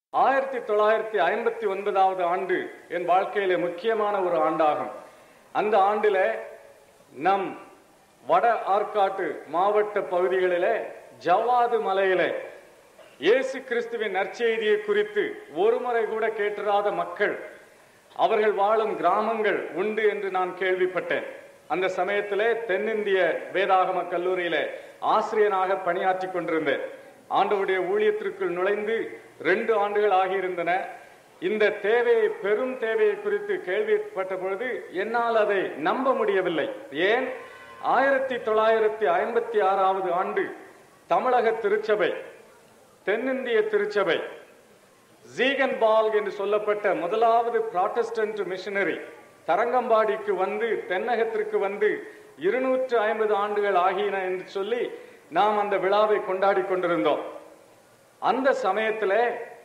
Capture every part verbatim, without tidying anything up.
ஆயிரத்தி தொள்ளாயிரத்தி ஐம்பத்தி ஒன்பதாவது ஆண்டு என் வாழ்க்கையிலே முக்கியமான ஒரு ஆண்டாகும். அந்த ஆண்டிலே நம் வட ஆற்காட்டு மாவட்ட பகுதிகளிலே ஜவ்வாது மலையிலே இயேசு கிறிஸ்துவின் நற்செய்தியை குறித்து ஒருமுறை கூட கேட்டிராத மக்கள், அவர்கள் வாழும் கிராமங்கள் உண்டு என்று நான் கேள்விப்பட்டேன். அந்த சமயத்திலே தென்னிந்திய வேதாகம கல்லூரியிலே ஆசிரியனாக பணியாற்றி கொண்டிருந்தேன். ஆண்டவருடைய ஊழியத்திற்குள் நுழைந்து ரெண்டு ஆண்டுகள் ஆகியிருந்தன. இந்த தேவையை, பெரும் தேவையை குறித்து கேள்விப்பட்ட பொழுது என்னால் அதை நம்ப முடியவில்லை. ஏன்? ஆயிரத்தி தொள்ளாயிரத்தி ஐம்பத்தி ஆறாவது ஆண்டு தமிழக திருச்சபை, தென்னிந்திய திருச்சபை, ஜீகன்பால்க் என்று சொல்லப்பட்ட முதலாவது புராட்டஸ்டன்ட் மிஷனரி தரங்கம்பாடிக்கு வந்து, தென்னகத்திற்கு வந்து இருநூற்று ஐம்பது ஆண்டுகள் ஆகின என்று சொல்லி நாம் அந்த விழாவை கொண்டாடி கொண்டிருந்தோம். அந்த சமயத்திலே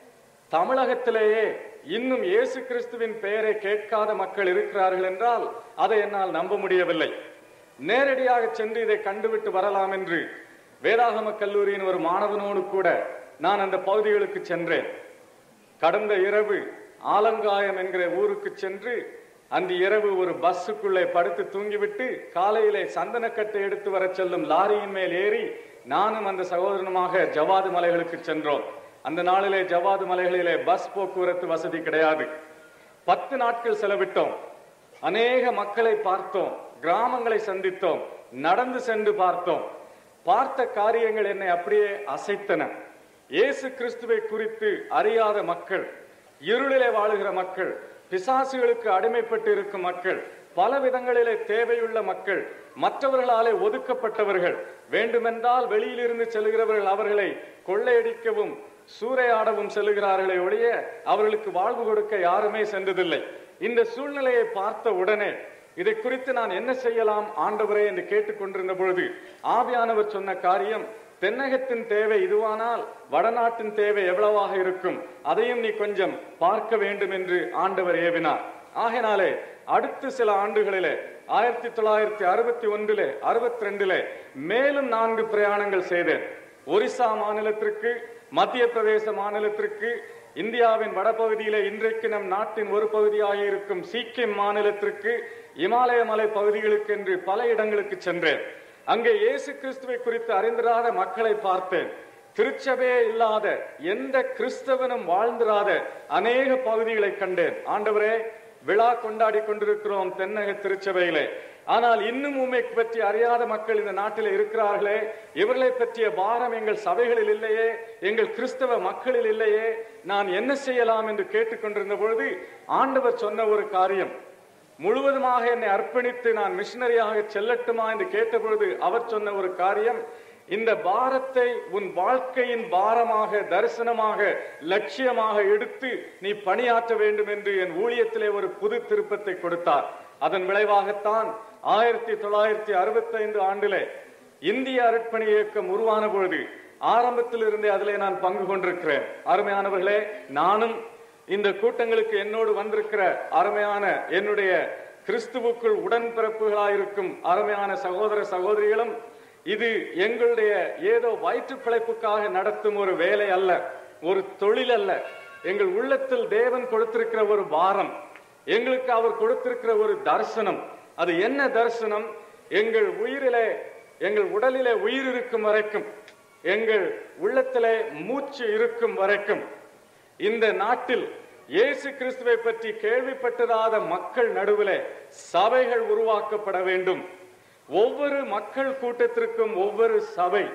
தமிழகத்திலேயே இன்னும் இயேசு கிறிஸ்துவின் பெயரை கேட்காத மக்கள் இருக்கிறார்கள் என்றால் அதை என்னால் நம்ப முடியவில்லை. நேரடியாக சென்று இதை கண்டுவிட்டு வரலாம் என்று வேதாகம கல்லூரியின் ஒரு மாணவனோடு கூட நான் அந்த பகுதிகளுக்கு சென்றேன். கடந்த இரவு ஆலங்காயம் என்கிற ஊருக்கு சென்று அந்த இரவு ஒரு பஸ்ஸுக்குள்ளே படுத்து தூங்கிவிட்டு காலையிலே சந்தனக்கட்டை எடுத்து வர செல்லும் லாரியின் மேல் ஏறி நானும் அந்த சகோதரனுமாக ஜவ்வாது மலைகளுக்கு சென்றோம். அந்த நாளிலே ஜவ்வாது மலைகளிலே பஸ் போக்குவரத்து வசதி கிடையாது. பத்து நாட்கள் செலவிட்டோம். அநேக மக்களை பார்த்தோம், கிராமங்களை சந்தித்தோம், நடந்து சென்று பார்த்தோம். பார்த்த காரியங்கள் என்னை அப்படியே அசைத்தன. இயேசு கிறிஸ்துவை குறித்து அறியாத மக்கள், இருளிலே வாழுகிற மக்கள், பிசாசுகளுக்கு அடிமைப்பட்டு இருக்கும் மக்கள், பல விதங்களிலே தேவையுள்ள மக்கள், மற்றவர்களாலே ஒதுக்கப்பட்டவர்கள், வேண்டுமென்றால் வெளியிலிருந்து செல்கிறவர்கள் அவர்களை கொள்ளையடிக்கவும் சூறையாடவும் செல்கிறார்களே ஒழிய அவர்களுக்கு வாழ்வு கொடுக்க யாருமே சென்றதில்லை. இந்த சூழ்நிலையை பார்த்த உடனே இதை குறித்து நான் என்ன செய்யலாம் ஆண்டவரே என்று கேட்டுக்கொண்டிருந்த பொழுது ஆவியானவர் சொன்ன காரியம், தென்னகத்தின் தேவை இதுவானால் வடநாட்டின் தேவை எவ்வளவாக இருக்கும், அதையும் நீ கொஞ்சம் பார்க்க வேண்டும் என்று ஆண்டவர் ஏவினார். ஆகையினாலே அடுத்த சில ஆண்டுகளிலே ஆயிரத்தி தொள்ளாயிரத்தி அறுபத்தி ஒன்றிலே அறுபத்தி ரெண்டிலே மேலும் நான்கு பிரயாணங்கள் செய்தேன். ஒரிசா மாநிலத்திற்கு, மத்திய பிரதேச மாநிலத்திற்கு, இந்தியாவின் வடபகுதியிலே இன்றைக்கு நம் நாட்டின் ஒரு பகுதியாக இருக்கும் சீக்கிம் மாநிலத்திற்கு, இமாலய மலை பகுதிகளுக்கு என்று பல இடங்களுக்கு சென்றேன். அங்கே இயேசு கிறிஸ்துவை குறித்து அறிந்திராத மக்களை பார்த்தேன். திருச்சபையே இல்லாத, எந்த கிறிஸ்தவனும் வாழ்ந்திராத அநேக பகுதிகளை கண்டேன். ஆண்டவரே, விழா கொண்டாடி கொண்டிருக்கிறோம் தென்னக திருச்சபையிலே, ஆனால் இன்னும் உம்மை பற்றி அறியாத மக்கள் இந்த நாட்டில் இருக்கிறார்களே, இவர்களை பற்றிய பாரம் எங்கள் சபைகளில் இல்லையே, எங்கள் கிறிஸ்தவ மக்களில் இல்லையே, நான் என்ன செய்யலாம் என்று கேட்டுக்கொண்டிருந்த பொழுது ஆண்டவர் சொன்ன ஒரு காரியம், முழுவதுமாக என்னை அர்ப்பணித்து நான் மிஷனரியாக செல்லட்டுமா என்று கேட்டபொழுது அவர் சொன்ன ஒரு காரியம், இந்த பாரத்தை உன் வாழ்க்கையின் பாரமாக, தரிசனமாக, லட்சியமாக எடுத்து நீ பணியாற்ற வேண்டும் என்று என் ஊழியத்திலே ஒரு புது திருப்பத்தை கொடுத்தார். அதன் விளைவாகத்தான் ஆயிரத்தி தொள்ளாயிரத்தி அறுபத்தி ஐந்து ஆண்டிலே இந்திய அர்ப்பணி இயக்கம் உருவான பொழுது ஆரம்பத்தில் இருந்தே அதிலே நான் பங்கு கொண்டிருக்கிறேன். அருமையானவர்களே, நானும் இந்த கூட்டங்களுக்கு என்னோடு வந்திருக்கிற அருமையான என்னுடைய கிறிஸ்துவுக்குள் உடன்பிறப்புகளாயிருக்கும் அருமையான சகோதர சகோதரிகளும், இது எங்களுடைய ஏதோ வயிற்று பிழைப்புக்காக நடத்தும் ஒரு வேலை அல்ல, ஒரு தொழில் அல்ல. எங்கள் உள்ளத்தில் தேவன் கொடுத்திருக்கிற ஒரு பாரம், எங்களுக்கு அவர் கொடுத்திருக்கிற ஒரு தரிசனம். அது என்ன தரிசனம்? எங்கள் உயிரிலே, எங்கள் உடலிலே உயிர் இருக்கும் வரைக்கும், எங்கள் உள்ளத்திலே மூச்சு இருக்கும் வரைக்கும் இந்த நாட்டில் இயேசு கிறிஸ்துவை பற்றி கேள்விப்பட்டதாத மக்கள் நடுவிலே சபைகள் உருவாக்கப்பட வேண்டும். ஒவ்வொரு மக்கள் கூட்டத்திற்கும் ஒவ்வொரு சபை,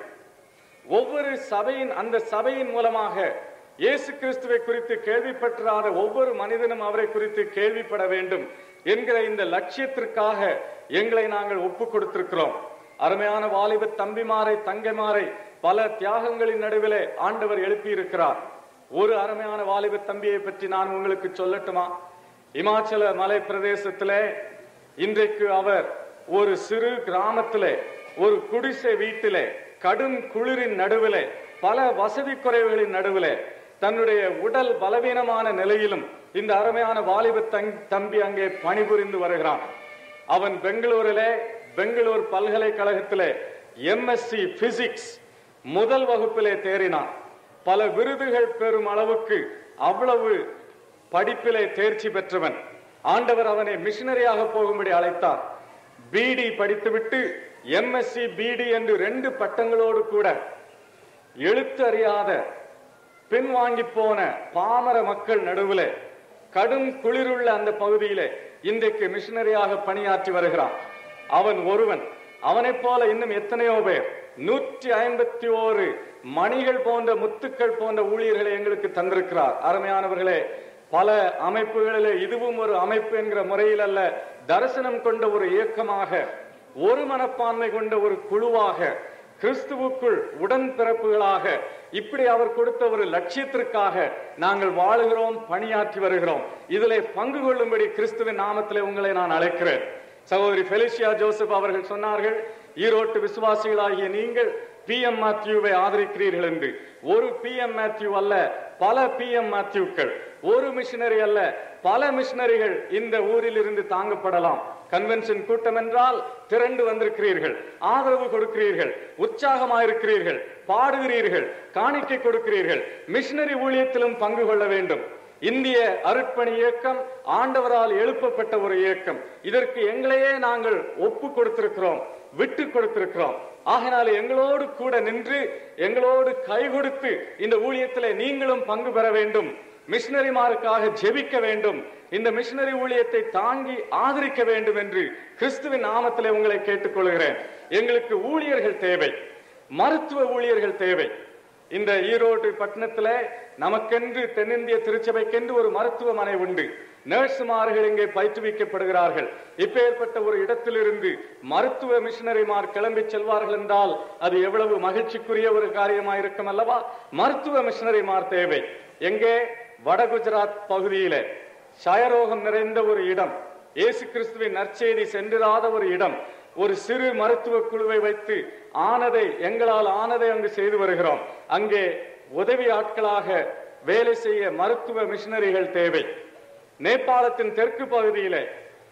ஒவ்வொரு சபையின், அந்த சபையின் மூலமாக இயேசு கிறிஸ்துவை குறித்து கேள்விப்பட்டதாத ஒவ்வொரு மனிதனும் அவரை குறித்து கேள்விப்பட வேண்டும் என்கிற இந்த லட்சியத்திற்காக எங்களை நாங்கள் ஒப்பு கொடுத்திருக்கிறோம். அருமையான வாலிப தம்பிமாரை, தங்கைமாரை பல தியாகங்களின் நடுவிலே ஆண்டவர் எழுப்பி இருக்கிறார். ஒரு அருமையான வாலிப தம்பியை பற்றி நான் உங்களுக்கு சொல்லட்டுமா? இமாச்சல மலை பிரதேசத்திலே இன்றைக்கு அவர் ஒரு சிறு கிராமத்திலே, ஒரு குடிசை வீட்டிலே, கடும் குளிரின் நடுவிலே, பல வசதி குறைவுகளின் நடுவிலே, தன்னுடைய உடல் பலவீனமான நிலையிலும் இந்த அருமையான வாலிப தம்பி அங்கே பணிபுரிந்து வருகிறான். அவன் பெங்களூரிலே, பெங்களூர் பல்கலைக்கழகத்திலே எம்எஸ்சி பிசிக்ஸ் முதல் வகுப்பிலே தேறினான். பல விருதுகள் பெறும் அளவுக்கு அவ்வளவு படிப்பிலே தேர்ச்சி பெற்றவன். ஆண்டவர் அவனை மிஷனரியாக போகும்படி அழைத்தார். பிடி படித்துவிட்டு எம்எஸ்சி பிடி என்று ரெண்டு பட்டங்களோடு கூட எழுத்து அறியாத பின்வாங்கி போன பாமர மக்கள் நடுவில் கடும் குளிருள்ள அந்த பகுதியிலே இன்றைக்கு மிஷனரியாக பணியாற்றி வருகிறான். அவன் ஒருவன். அவனைப் போல இன்னும் எத்தனையோ பேர், நூற்றி ஐம்பத்தி ஓரு மணிகள் போன்ற முத்துக்கள் போன்ற ஊழியர்களை எங்களுக்கு தந்திருக்கிறார். அருமையானவர்களே, பல அமைப்புகளிலே இதுவும் ஒரு அமைப்பு என்கிற முறையில் அல்ல, தரிசனம் கொண்ட ஒரு இயக்கமாக, ஒரு மனப்பான்மை கொண்ட ஒரு குழுவாக, கிறிஸ்துவுக்குள் உடன்பிறப்புகளாக, இப்படி அவர் கொடுத்த ஒரு லட்சியத்திற்காக நாங்கள் வாழுகிறோம், பணியாற்றி வருகிறோம். இதிலே பங்கு கொள்ளும்படி கிறிஸ்துவின் நாமத்திலே உங்களை நான் அழைக்கிறேன். சகோதரி பெலிசியா ஜோசப் அவர்கள் சொன்னார்கள், ஈரோட்டு விசுவாசிகளாகிய நீங்கள் பி எம் மேத்யூவை ஆதரிக்கிறீர்கள் என்று. ஒரு பி எம் மேத்யூ அல்ல, பல பி எம் மேத்யூக்கள். ஒரு மிஷனரி அல்ல, பல மிஷனரிகள் இந்த ஊரில் இருந்து தாங்கப்படலாம். கன்வென்ஷன் கூட்டம் என்றால் திரண்டு வந்திருக்கிறீர்கள், ஆதரவு கொடுக்கிறீர்கள், உற்சாகமாயிருக்கிறீர்கள், பாடுகிறீர்கள், காணிக்கை கொடுக்கிறீர்கள். மிஷனரி ஊழியத்திலும் பங்கு கொள்ள வேண்டும். இந்திய அருட்பணி இயக்கம் ஆண்டவரால் எழுப்பப்பட்ட ஒரு இயக்கம். இதற்கு எங்களையே நாங்கள் ஒப்பு கொடுத்திருக்கிறோம், விட்டு கொடுத்திருக்கிறோம். ஆகினால எங்களோடு கூட நின்று எங்களோடு கை கொடுத்து இந்த ஊழியத்திலே நீங்களும் பங்கு பெற வேண்டும். மிஷனரிமாருக்காக ஜெபிக்க வேண்டும். இந்த மிஷனரி ஊழியத்தை தாங்கி ஆதரிக்க வேண்டும் என்று கிறிஸ்துவின் நாமத்திலே உங்களை கேட்டுக்கொள்கிறேன். எங்களுக்கு ஊழியர்கள் தேவை, மருத்துவ ஊழியர்கள் தேவை. இந்த ஈரோடு பட்டணத்திலே நமக்கென்று தென்னிந்திய திருச்சபைக்கென்று ஒரு மருத்துவமனை உண்டு. நர்சுமார்கள் இங்கே பயிற்றுவிக்கப்படுகிறார்கள். இப்பேற்பட்ட ஒரு இடத்திலிருந்து மருத்துவ மிஷனரிமார் கிளம்பி செல்வார்கள் என்றால் அது எவ்வளவு மகிழ்ச்சிக்குரிய ஒரு காரியமாயிருக்கும் அல்லவா? மருத்துவ மிஷனரிமார் தேவை. எங்கே? வட குஜராத் பகுதியிலே சயரோகம் நிறைந்த ஒரு இடம், இயேசு கிறிஸ்துவின் நற்செய்தி சென்றிராத ஒரு இடம். ஒரு சிறு மருத்துவ குழுவை வைத்து ஆனதை எங்களால் ஆனதை அங்கு செய்து வருகிறோம். அங்கே உதவி ஆட்களாக வேலை செய்ய மருத்துவ மிஷனரிகள் தேவை. நேபாளத்தின் தெற்கு பகுதியிலே,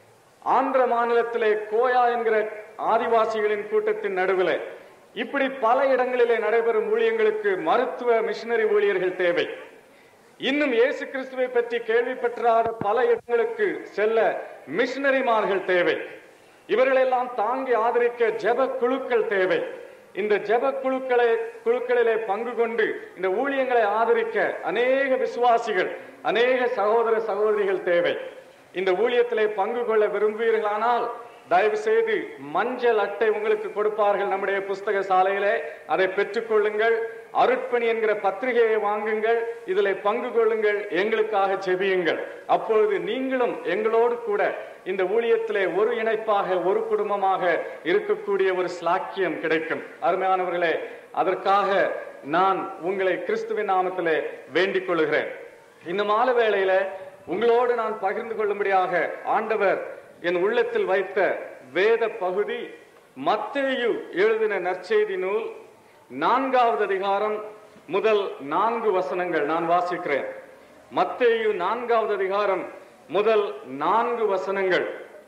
ஆந்திர மாநிலத்திலே கோயா என்கிற ஆதிவாசிகளின் கூட்டத்தின் நடுவில், இப்படி பல இடங்களிலே நடைபெறும் ஊழியங்களுக்கு மருத்துவ மிஷனரி ஊழியர்கள் தேவை. இன்னும் இயேசு கிறிஸ்துவை பற்றி கேள்விப்பெற்றாத பல இடங்களுக்கு செல்ல மிஷனரிமார்கள் தேவை. இவர்களெல்லாம் தாங்கி ஆதரிக்க ஜெப குழுக்கள் தேவை. இந்த ஜெப குழுக்களை குழுக்களிலே பங்கு கொண்டு இந்த ஊழியங்களை ஆதரிக்க அநேக விசுவாசிகள், அநேக சகோதர சகோதரிகள் தேவை. இந்த ஊழியத்திலே பங்கு கொள்ள விரும்புவீர்களானால் தயவு செய்து மஞ்சள் அட்டை உங்களுக்கு கொடுப்பார்கள் நம்முடைய புஸ்தக சாலையிலே, அதை பெற்றுக்கொள்ளுங்கள். அருட்பணி என்கிற பத்திரிகையை வாங்குங்கள், இதில் பங்கு கொள்ளுங்கள், எங்களுக்காக ஜெபியுங்கள். அப்பொழுது நீங்களும் எங்களோடு கூட இந்த ஊழியத்திலே ஒரு இணைப்பாக, ஒரு குடும்பமாக இருக்கக்கூடிய ஒரு ஸ்லாக்கியம் கிடைக்கும். அருமையானவர்களே, அதற்காக நான் உங்களை கிறிஸ்துவின் நாமத்திலே வேண்டிக் கொள்கிறேன். இந்த மாலை வேளையில உங்களோடு நான் பகிர்ந்து கொள்ளும்படியாக ஆண்டவர் என் உள்ளத்தில் வைத்த வேத பகுதி மத்தேயு எழுதின நற்செய்தி நூல் நான்காவது அதிகாரம் முதல் நான்கு வசனங்கள் நான் வாசிக்கிறேன். மத்தேயு நான்காவது அதிகாரம் முதல் நான்கு வசனங்கள்.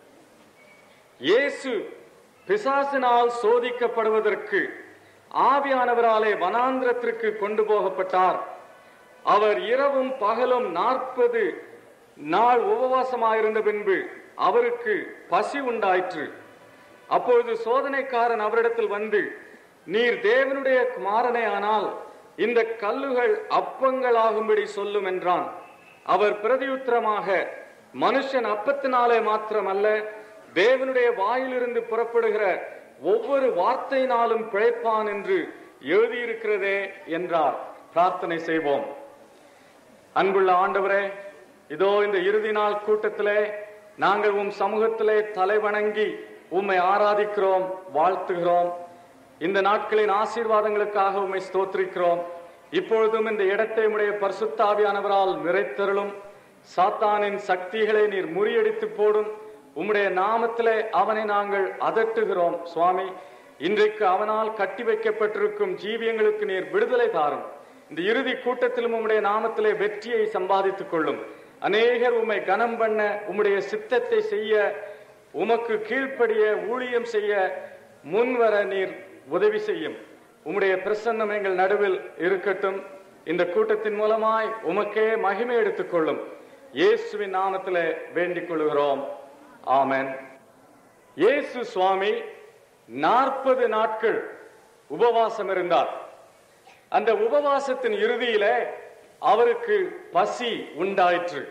இயேசு பிசாசினால் சோதிக்கப்படுவதற்கு ஆவியானவராலே வனாந்திரத்திற்கு கொண்டு போகப்பட்டார். அவர் இரவும் பகலும் நாற்பது நாள் உபவாசமாயிருந்த பின்பு அவருக்கு பசி உண்டாயிற்று. அப்பொழுது சோதனைக்காரன் அவரிடத்தில் வந்து, நீர் தேவனுடைய குமாரனே ஆனால் இந்த கல்லுகள் அப்பங்களாகும்படி சொல்லும் என்றான். அவர் பிரதியுத்தரமாக, மனுஷன் அப்பத்தினாலே மாத்திரமல்ல, தேவனுடைய வாயிலிருந்து புறப்படுகிற ஒவ்வொரு வார்த்தையினாலும் பிழைப்பான் என்று எழுதியிருக்கிறதே என்றார். பிரார்த்தனை செய்வோம். அன்புள்ள ஆண்டவரே, இதோ இந்த இறுதி நாள் கூட்டத்திலே நாங்கள் உம் சமூகத்திலே தலைவணங்கி உம்மை ஆராதிக்கிறோம், வாழ்த்துகிறோம். இந்த நாட்களின் ஆசீர்வாதங்களுக்காக உம்மை ஸ்தோத்திரிக்கிறோம். இப்பொழுதும் இந்த இடத்தை உம்முடைய பரிசுத்த ஆவியானவரால் நிறைத்தருளும். சாத்தானின் சக்திகளை நீர் முறியடித்து போடும். உம்முடைய நாமத்திலே அவனை நாங்கள் அதட்டுகிறோம் சுவாமி. இன்றைக்கு அவனால் கட்டி வைக்கப்பட்டிருக்கும் ஜீவியங்களுக்கு நீர் விடுதலை தாரும். இந்த இறுதி கூட்டத்திலும் உம்முடைய நாமத்திலே வெற்றியை சம்பாதித்துக் கொள்ளும். அநேகர் உம்மை கனம் பண்ண, உம்முடைய சித்தத்தை செய்ய, உமக்கு கீழ்ப்படிய ஊழியம் செய்ய முன்வர நீர் உதவி செய்யும். உம்முடைய பிரசன்னம் எங்கள் நடுவில் இருக்கட்டும். இந்த கூட்டத்தின் மூலமாய் உமக்கே மகிமை எடுத்துக் கொள்ளும். இயேசுவின் நாமத்திலே வேண்டிக் கொள்கிறோம். ஆமென். இயேசு சுவாமி நாற்பது நாட்கள் உபவாசம் இருந்தார். அந்த உபவாசத்தின் இறுதியிலே அவருக்கு பசி உண்டாயிற்று.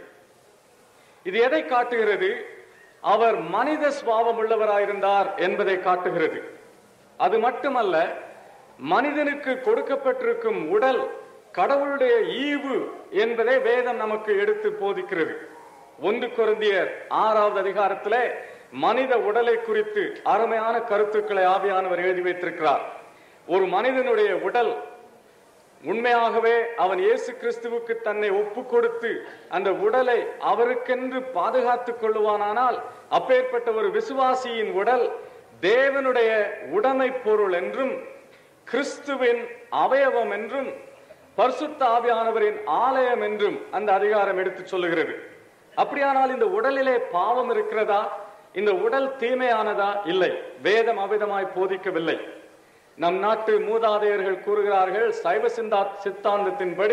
இது எதை காட்டுகிறது? அவர் மனித சுபாவம் உள்ளவராயிருந்தார் என்பதை காட்டுகிறது. அது மட்டுமல்ல, மனிதனுக்கு கொடுக்கப்பட்டிருக்கும் உடல் கடவுளுடைய ஈவு என்பதை வேதம் நமக்கு எடுத்து போதிக்கிறது. ஒன்று கொரிந்தியர் ஆறாவது அதிகாரத்திலே மனித உடலை குறித்து அருமையான கருத்துக்களை ஆவியானவர் எழுதி வைத்திருக்கிறார். ஒரு மனிதனுடைய உடல் உண்மையாகவே அவன் இயேசு கிறிஸ்துவுக்கு தன்னை ஒப்பு கொடுத்து அந்த உடலை அவருக்கென்று பாதுகாத்துக் கொள்ளுவானால், அப்பேற்பட்ட ஒரு விசுவாசியின் உடல் தேவனுடைய உடைமை பொருள் என்றும் கிறிஸ்துவின் அவயவம் என்றும் பரிசுத்த ஆவியானவரின் ஆலயம் என்றும் அந்த அதிகாரம் எடுத்து சொல்லுகிறது. அப்படியானால் இந்த உடலிலே பாவம் இருக்கிறதா? இந்த உடல் தீமையானதா? இல்லை, வேதம் அவ்விதமாய் போதிக்கவில்லை. நம் நாட்டு மூதாதையர்கள் கூறுகிறார்கள், சைவ சிந்தா சித்தாந்தத்தின்படி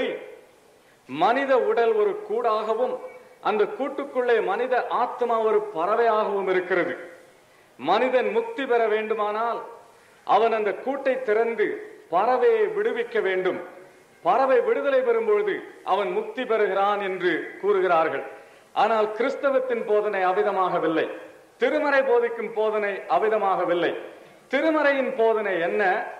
மனித உடல் ஒரு கூடாகவும் அந்த கூட்டுக்குள்ளே மனித ஆத்மா ஒரு பறவையாகவும் இருக்கிறது. மனிதன் முக்தி பெற வேண்டுமானால் அவன் அந்த கூட்டை திறந்து பறவையை விடுவிக்க வேண்டும். பறவை விடுதலை பெறும்பொழுது அவன் முக்தி பெறுகிறான் என்று கூறுகிறார்கள். ஆனால் கிறிஸ்தவத்தின் போதனை அவ்விதமாகவில்லை. திருமறை போதிக்கும் போதனை அவ்விதமாகவில்லை. திருமறையின் போதனை என்ன?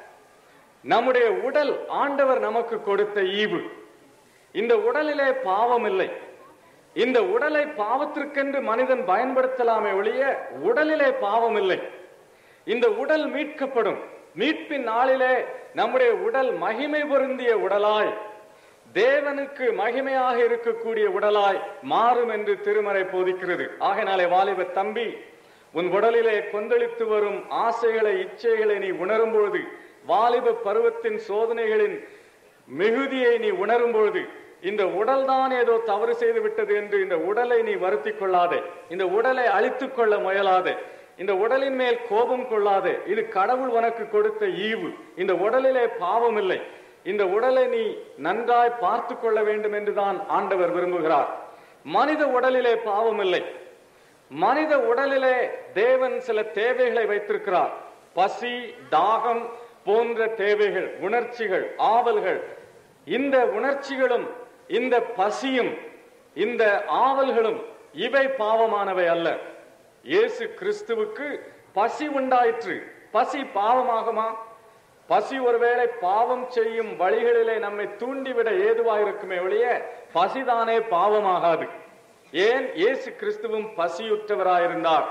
நம்முடைய உடல் ஆண்டவர் நமக்கு கொடுத்த ஈவு. இந்த உடலிலே பாவம் இல்லை. இந்த உடலை பாவத்திற்கென்று மனிதன் பயன்படுத்தலாமே ஒழிய உடலிலே பாவம் இல்லை. இந்த உடல் மீட்கப்படும். மீட்பின் நாளிலே நம்முடைய உடல் மகிமை பொருந்திய உடலாய், தேவனுக்கு மகிமையாக இருக்கக்கூடிய உடலாய் மாறும் என்று திருமறை போதிக்கிறது. ஆகையினாலே வாலிப தம்பி, உன் உடலிலே கொந்தளித்து வரும் ஆசைகளை, இச்சைகளை நீ உணரும் பொழுது, வாலிப பருவத்தின் சோதனைகளின் மிகுதியை நீ உணரும் பொழுது, இந்த உடல் தான் ஏதோ தவறு செய்து விட்டது என்று இந்த உடலை நீ வருத்தி கொள்ளாதே. இந்த உடலை அழித்துக் கொள்ள முயலாதே. இந்த உடலின் மேல் கோபம் கொள்ளாதே. இது கடவுள் உனக்கு கொடுத்த ஈவு. இந்த உடலிலே பாவம் இல்லை. இந்த உடலை நீ நன்றாய் பார்த்து கொள்ள வேண்டும் என்றுதான் ஆண்டவர் விரும்புகிறார். மனித உடலிலே பாவம் இல்லை. மனித உடலிலே தேவன் சில தேவைகளை வைத்திருக்கிறார். பசி, தாகம் போன்ற தேவைகள், உணர்ச்சிகள், ஆவல்கள். இந்த உணர்ச்சிகளும் இந்த பசியும் இந்த ஆவல்களும் இவை பாவமானவை அல்ல. இயேசு கிறிஸ்துவுக்கு பசி உண்டாயிற்று. பசி பாவமாகுமா? பசி ஒருவேளை பாவம் செய்யும் வழிகளிலே நம்மை தூண்டிவிட ஏதுவாயிருக்குமே ஒழிய பசிதானே பாவமாகாது. ஏன்? இயேசு கிறிஸ்துவும் பசியுற்றவராயிருந்தார்.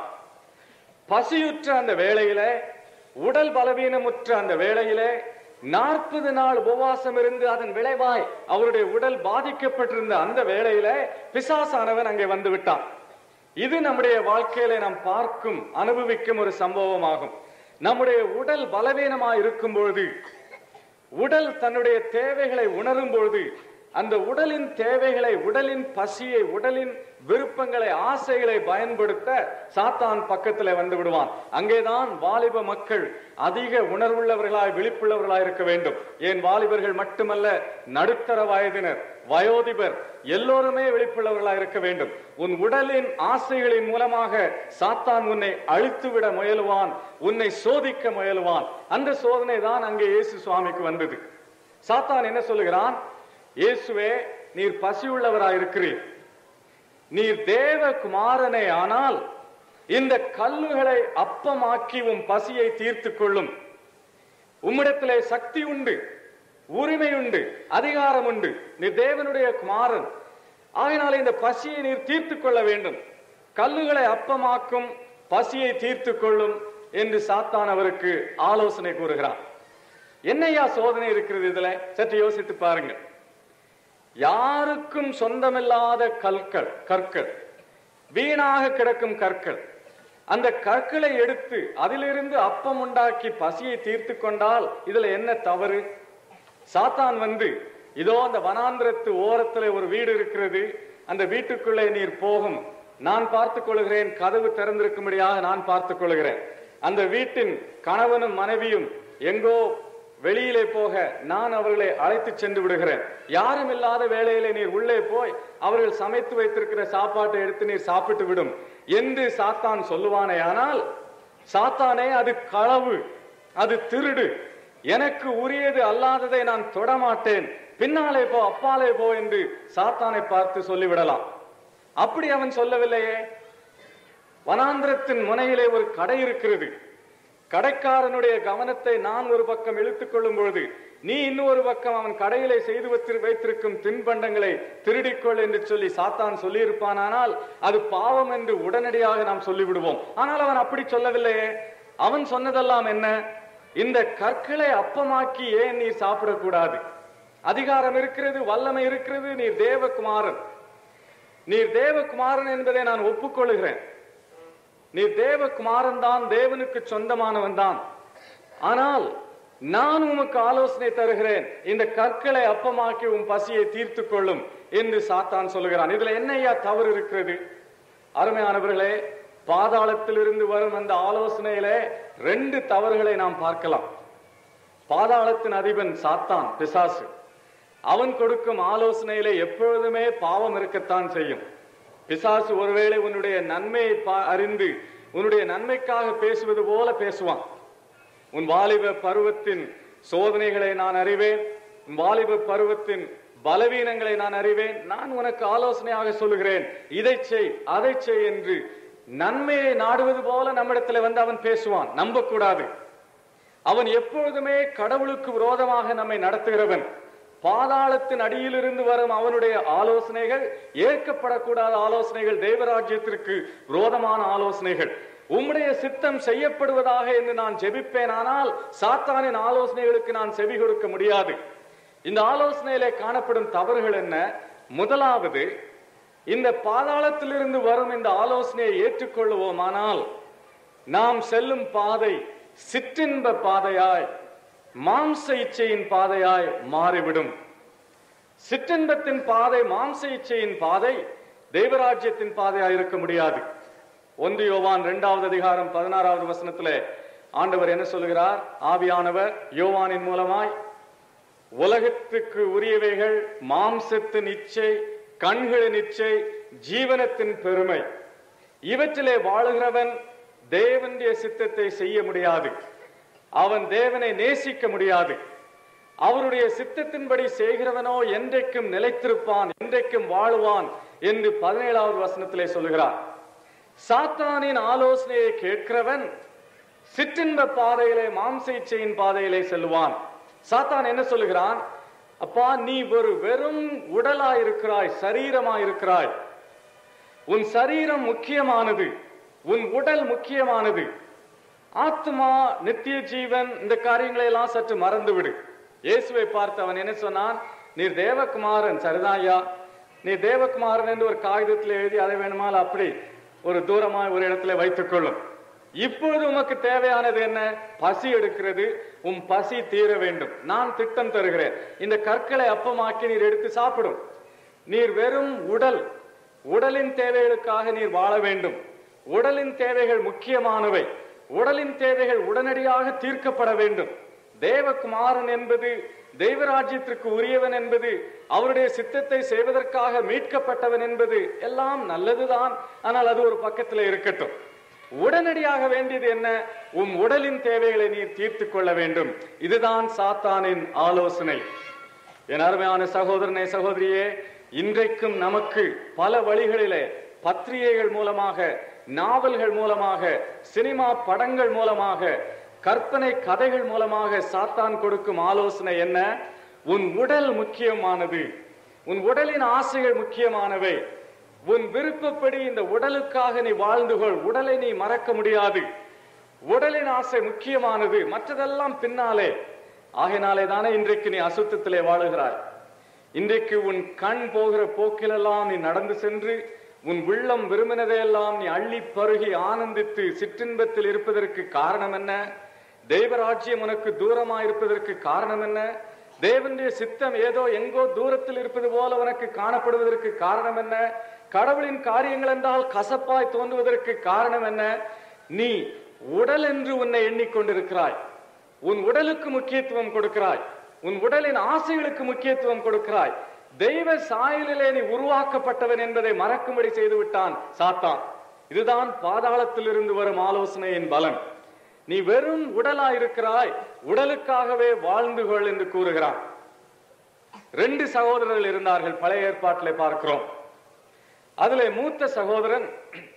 பசியுற்ற அந்த வேளையிலே, உடல் பலவீனமுற்ற அந்த வேளையிலே நாற்பது நாள் உபவாசம் இருந்து அதன் விளைவாய் அவருடைய உடல் பாதிக்கப்பட்டிருந்த அந்த வேளையிலே பிசாசானவன் அங்கே வந்து விட்டான். இது நம்முடைய வாழ்க்கையில நாம் பார்க்கும், அனுபவிக்கும் ஒரு சம்பவமாகும். நம்முடைய உடல் பலவீனமாய் இருக்கும் பொழுது, உடல் தன்னுடைய தேவைகளை உணரும் பொழுது, அந்த உடலின் தேவைகளை, உடலின் பசியை, உடலின் விருப்பங்களை, ஆசைகளை பயன்படுத்த சாத்தான் பக்கத்தில் வந்து விடுவான். அங்கேதான் வாலிப மக்கள் அதிக உணர்வுள்ளவர்களாய், விழிப்புள்ளவர்களாய் இருக்க வேண்டும். ஏன் வாலிபர்கள் மட்டுமல்ல, நடுத்தர வயதினர், வயோதிபர் எல்லோருமே விழிப்புள்ளவர்களாய் இருக்க வேண்டும். உன் உடலின் ஆசைகளின் மூலமாக சாத்தான் உன்னை அழித்துவிட முயலுவான், உன்னை சோதிக்க முயலுவான். அந்த சோதனை தான் அங்கே இயேசு சுவாமிக்கு வந்தது. சாத்தான் என்ன சொல்லுகிறான்? இயேசுவே, நீர் பசியுள்ளவராயிருக்கிறீர், நீர் தேவ குமாரனே ஆனால் இந்த கல்லுகளை அப்பமாக்கி உம் பசியை தீர்த்து கொள்ளும். உம்மிடத்திலே சக்தி உண்டு, உரிமை உண்டு, அதிகாரம் உண்டு. நீர் தேவனுடைய குமாரன். ஆகினாலே இந்த பசியை நீர் தீர்த்து கொள்ள வேண்டும். கல்லுகளை அப்பமாக்கும், பசியை தீர்த்து கொள்ளும் என்று சாத்தான் அவருக்கு ஆலோசனை கூறுகிறான். என்னையா சோதனை இருக்கிறது இதுல? சற்று யோசித்து பாருங்கள். யாருக்கும் சொந்தமில்லாத கற்கள் கற்கள் வீணாக கிடக்கும் கற்கள். அந்த கற்களை எடுத்து அதிலிருந்து அப்பம் உண்டாக்கி பசியை தீர்த்து கொண்டால் இதுல என்ன தவறு? சாத்தான் வந்து, இதோ அந்த வனாந்திரத்து ஓரத்துல ஒரு வீடு இருக்கிறது, அந்த வீட்டுக்குள்ளே நீர் போகும், நான் பார்த்துக் கொள்கிறேன், கதவு திறந்திருக்கும்படியாக நான் பார்த்துக் கொள்கிறேன். அந்த வீட்டின் கணவனும் மனைவியும் எங்கோ வெளியிலே போக நான் அவர்களை அழைத்து சென்று விடுகிறேன். யாரும் இல்லாத வேளையிலே நீர் உள்ளே போய் அவர்கள் சமைத்து வைத்திருக்கிற சாப்பாட்டை எடுத்து நீர் சாப்பிட்டு விடும் என்று சாத்தான் சொல்லுவானே. ஆனால் சாத்தானே, அது களவு, அது திருடு, எனக்கு உரியது அல்லாததை நான் தொடமாட்டேன், பின்னாலே போ, அப்பாலே போ என்று சாத்தானை பார்த்து சொல்லிவிடலாம். அப்படி அவன் சொல்லவில்லையே. வனாந்திரத்தின் முனையிலே ஒரு கடை இருக்கிறது. கடைக்காரனுடைய கவனத்தை நான் ஒரு பக்கம் இழுத்துக் கொள்ளும் பொழுது நீ இன்னொரு பக்கம் அவன் கடையிலே செய்து வைத்திருக்கும் தின்பண்டங்களை திருடிக்கொள் என்று சொல்லி சாத்தான் சொல்லி இருப்பானால் அது பாவம் என்று உடனடியாக நாம் சொல்லிவிடுவோம். ஆனால் அவன் அப்படி சொல்லவில்லையே. அவன் சொன்னதெல்லாம் என்ன? இந்த கற்களை அப்பமாக்கி ஏன் நீ சாப்பிடக்கூடாது? அதிகாரம் இருக்கிறது, வல்லமை இருக்கிறது, நீர் தேவகுமாரன், நீர் தேவகுமாரன் என்பதை நான் ஒப்புக்கொள்கிறேன். நீர் தேவகுமாரன் தான், தேவனுக்கு சொந்தமானவன் தான். ஆனால் நான் உமக்கு ஆலோசனை தருகிறேன், இந்த கற்களை அப்பமாக்கி உன் பசியை தீர்த்து கொள்ளும் என்று சாத்தான் சொல்லுகிறான். இதுல என்னையா தவறு இருக்கிறது? அருமையானவர்களே, பாதாளத்திலிருந்து வரும் அந்த ஆலோசனையிலே ரெண்டு தவறுகளை நாம் பார்க்கலாம். பாதாளத்தின் அதிபன் சாத்தான், பிசாசு. அவன் கொடுக்கும் ஆலோசனையிலே எப்பொழுதுமே பாவம் இருக்கத்தான் செய்யும். பிசாசு ஒருவேளை உன்னுடைய நன்மையை அறிந்து உன்னுடைய நன்மைக்காக பேசுவது போல பேசுவான். உன் வாலிப பருவத்தின் சோதனைகளை நான் அறிவேன், உன் வாலிப பருவத்தின் பலவீனங்களை நான் அறிவேன், நான் உனக்கு ஆலோசனையாக சொல்லுகிறேன், இதை செய் அதை செய் என்று நன்மையை நாடுவது போல நம்மிடத்துல வந்து அவன் பேசுவான். நம்பக்கூடாது. அவன் எப்பொழுதுமே கடவுளுக்கு விரோதமாக நம்மை நடத்துகிறவன். பாதாளத்தின் அடியிலிருந்து வரும் அவனுடைய ஆலோசனைகள் ஏற்கப்படக்கூடாத ஆலோசனைகள், தேவராஜ்யத்திற்கு விரோதமான ஆலோசனைகள். உம்முடைய சித்தம் செய்யப்படுவதாக என்று நான் ஜெபிப்பேன், ஆனால் சாத்தானின் ஆலோசனைகளுக்கு நான் செவி கொடுக்க முடியாது. இந்த ஆலோசனையிலே காணப்படும் தவறுகள் என்ன? முதலாவது, இந்த பாதாளத்திலிருந்து வரும் இந்த ஆலோசனையை ஏற்றுக்கொள்ளுவோமானால் நாம் செல்லும் பாதை சிற்றின்ப பாதையாய், மாம்ச இச்சையின் பாதையாய் மாறிவிடும். சிற்றின்பத்தின் பாதை, மாம்ச இச்சையின் பாதை தேவராஜ்யத்தின் பாதையாய் இருக்க முடியாது. ஒன்று யோவான் இரண்டாவது அதிகாரம் பதினாறாவது வசனத்திலே ஆண்டவர் என்ன சொல்லுகிறார்? ஆவியானவர் யோவானின் மூலமாய் உலகத்துக்கு உரியவைகள், மாம்சத்தின் இச்சை, கண்களின் இச்சை, ஜீவனத்தின் பெருமை, இவற்றிலே வாழுகிறவன் தேவனுடைய சித்தத்தை செய்ய முடியாது. அவன் தேவனை நேசிக்க முடியாது. அவருடைய சித்தத்தின்படி செய்கிறவனோ என்றைக்கும் நிலைத்திருப்பான், என்றைக்கும் வாழுவான் என்று பதினேழாவது வசனத்திலே சொல்லுகிறார். சாத்தானின் ஆலோசனையை கேட்கிறவன் சிற்றின்ப பாதையிலே, மாம்ச இச்சையின் பாதையிலே செல்லுவான். சாத்தான் என்ன சொல்லுகிறான்? அப்பா, நீ ஒரு வெறும் உடலாயிருக்கிறாய், சரீரமாயிருக்கிறாய். உன் சரீரம் முக்கியமானது, உன் உடல் முக்கியமானது. ஆத்மா, நித்திய ஜீவன், இந்த காரியங்களை எல்லாம் சற்று மறந்துவிடு. இயேசுவை பார்த்து அவன் என்ன சொன்னான்? நீர் தேவகுமாரன். சரிதான்யா, நீர் தேவகுமாரன் என்று ஒரு காகிதத்தில் எழுதி அதை வேணுமால் அப்படி ஒரு தூரமாய் ஒரு இடத்துல வைத்துக் கொள்ளும். இப்பொழுது உமக்கு தேவையானது என்ன? பசி எடுக்கிறது, உன் பசி தீர வேண்டும். நான் திட்டம் தருகிறேன், இந்த கற்களை அப்பமாக்கி நீர் எடுத்து சாப்பிடும். நீர் வெறும் உடல், உடலின் தேவைகளுக்காக நீர் வாழ வேண்டும். உடலின் தேவைகள் முக்கியமானவை. உடலின் தேவைகள் உடனடியாக தீர்க்கப்பட வேண்டும். தேவகுமாரன் என்பது, தெய்வராஜ்யத்திற்கு உரியவன் என்பது, அவருடைய சித்தத்தை செய்வதற்காக மீட்கப்பட்டவன் என்பது எல்லாம் நல்லதுதான். ஆனால் அது ஒரு பக்கத்தில் இருக்கட்டும். உடனடியாக வேண்டியது என்ன? உம் உடலின் தேவைகளை நீர் தீர்த்து கொள்ள வேண்டும். இதுதான் சாத்தானின் ஆலோசனை. என் அருமையான சகோதரனே, சகோதரியே, இன்றைக்கும் நமக்கு பல வழிகளிலே பத்திரிகைகள் மூலமாக, நாவல்கள் மூலமாக, சினிமா படங்கள் மூலமாக, கற்பனை கதைகள் மூலமாக சாத்தான் கொடுக்கும் ஆலோசனை என்ன? உன் உடல் முக்கியமானது, உன் உடலின் ஆசைகள் முக்கியமானவை, உன் விருப்பப்படி இந்த உடலுக்காக நீ வாழ்ந்து கொள், உடலை நீ மறக்க முடியாது, உடலின் ஆசை முக்கியமானது, மற்றதெல்லாம் பின்னாலே. ஆகையினாலே தானே இன்றைக்கு நீ அசுத்தத்திலே வாழுகிறாய். இன்றைக்கு உன் கண் போகிற போக்கிலெல்லாம் நீ நடந்து சென்று, உன் உள்ளம் விரும்பினதையெல்லாம் நீ அள்ளி பருகி ஆனந்தித்து சிற்றின்பத்தில் இருப்பதற்கு காரணம் என்ன? தெய்வராஜ்யம் உனக்கு தூரமா இருப்பதற்கு காரணம் என்ன? தேவனுடைய சித்தம் ஏதோ எங்கோ தூரத்தில் இருப்பது போல உனக்கு காணப்படுவதற்கு காரணம் என்ன? கடவுளின் காரியங்கள் என்றால் கசப்பாய் தோன்றுவதற்கு காரணம் என்ன? நீ உடல் என்று உன்னை எண்ணிக்கொண்டிருக்கிறாய். உன் உடலுக்கு முக்கியத்துவம் கொடுக்கிறாய், உன் உடலின் ஆசைகளுக்கு முக்கியத்துவம் கொடுக்கிறாய். தெய்வ சாயலிலே நீ உருவாக்கப்பட்டவன் என்பதை மறக்கும்படி செய்து விட்டான் சாத்தான். இதுதான் பாதாளத்திலிருந்து வரும் ஆலோசனையின் பலன். நீ வெறும் உடலா இருக்கிறாய், உடலுக்காகவே வாழ்ந்து கொள் என்று கூறுகிறான். ரெண்டு சகோதரர்கள் இருந்தார்கள், பழைய ஏற்பாட்டிலே பார்க்கிறோம். அதிலே மூத்த சகோதரன்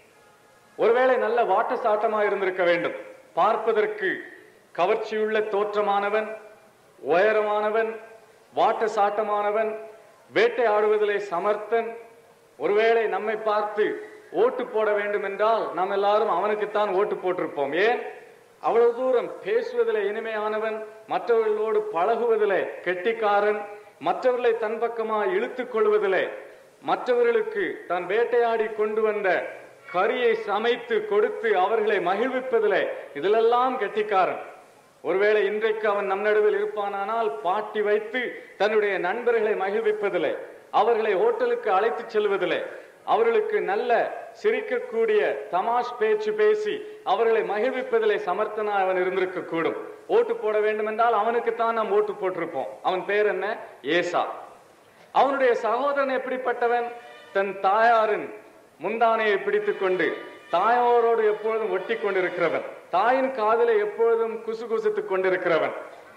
ஒருவேளை நல்ல வாட்ட சாட்டமா இருந்திருக்க வேண்டும். பார்ப்பதற்கு கவர்ச்சியுள்ள தோற்றமானவன், உயரமானவன், வாட்ட சாட்டமானவன், வேட்டையாடுவதிலே சமர்த்தன். ஒருவேளை நம்மை பார்த்து ஓட்டு போட வேண்டும் என்றால் நாம் எல்லாரும் அவனுக்குத்தான் ஓட்டு போட்டிருப்போம். ஏன்? அவ்வளவு தூரம் பேசுவதிலே இனிமையானவன், மற்றவர்களோடு பழகுவதிலே கெட்டிக்காரன், மற்றவர்களை தன் பக்கமா இழுத்துக் கொள்வதிலே, மற்றவர்களுக்கு தான் வேட்டையாடி கொண்டு வந்த கறியை சமைத்து கொடுத்து அவர்களை மகிழ்விப்பதிலே இதிலெல்லாம் கெட்டிக்காரன். ஒருவேளை இன்றைக்கு அவன் நம் நடுவில் இருப்பானால் பாட்டி வைத்து தன்னுடைய நண்பர்களை மகிழ்விப்பதிலே, அவர்களை ஹோட்டலுக்கு அழைத்து செல்வதிலே, அவர்களுக்கு நல்ல சிரிக்கக்கூடிய தமாஷ் பேச்சு பேசி அவர்களை மகிழ்விப்பதிலே சமர்த்தனா அவன் இருந்திருக்க கூடும். ஓட்டு போட வேண்டும் என்றால் அவனுக்குத்தான் நாம் ஓட்டு போட்டிருப்போம். அவன் பேர் என்ன? ஏசா. அவனுடைய சகோதரன் எப்படிப்பட்டவன்? தன் தாயாரின் முந்தானையை பிடித்துக் கொண்டு தாயோரோடு எப்பொழுதும் ஒட்டி கொண்டிருக்கிறவன், தாயின் காதலை எப்பொழுதும் குசு குசுத்துக் கொண்டிருக்கிறவன்.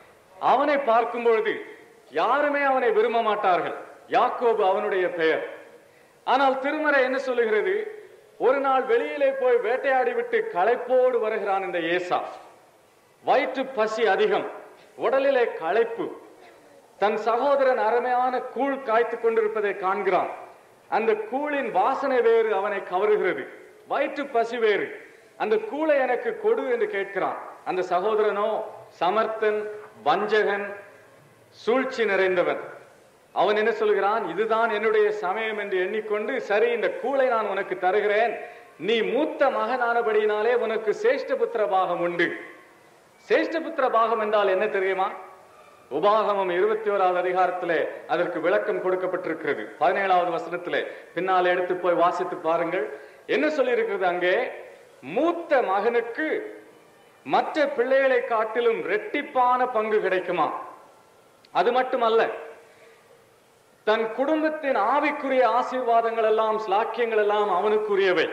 அவனை பார்க்கும் பொழுது யாருமே அவனை விரும்ப மாட்டார்கள். யாக்கோபு அவனுடைய பெயர். ஆனால் திருமறை என்ன சொல்லுகிறது? ஒரு நாள் வெளியிலே போய் வேட்டையாடி விட்டு களைப்போடு வருகிறான் இந்த ஏசா. வயிற்று பசி அதிகம், உடலிலே களைப்பு. தன் சகோதரன் அருமையான கூழ் காய்த்து கொண்டிருப்பதை காண்கிறான். அந்த கூழின் வாசனை வேறு அவனை கவருகிறது, வயிற்று பசி வேறு. அந்த கூளை எனக்கு கொடு என்று கேட்கிறான். அந்த சகோதரனோ சமர்த்தன், வஞ்சகன், சூழ்ச்சி நிறைந்தவன். அவன் என்ன சொல்கிறான்? இதுதான் என்னுடைய சமயம் என்று எண்ணிக்கொண்டு, சரி இந்த கூளை நான் உனக்கு தருகிறேன், நீ மூத்த மகனானபடியினாலே உனக்கு சேஷ்டபுத்திர பாகம் உண்டு. சேஷ்டபுத்திர பாகம் என்றால் என்ன தெரியுமா? உபாகமம் இருபத்தி ஓராவது அதிகாரத்திலே அதற்கு விளக்கம் கொடுக்கப்பட்டிருக்கிறது. பதினேழாவது வசனத்திலே பின்னாலே எடுத்து போய் வாசித்து பாருங்கள். என்ன சொல்லி இருக்கிறது அங்கே? மூத்த மகனுக்கு மற்ற பிள்ளைகளை காட்டிலும் இரட்டிப்பான பங்கு கிடைக்குமா? அது மட்டுமல்ல, தன் குடும்பத்தின் ஆவிக்குரிய ஆசீர்வாதங்கள் எல்லாம், ஸ்லாக்கியங்கள் எல்லாம் அவனுக்குரியவை.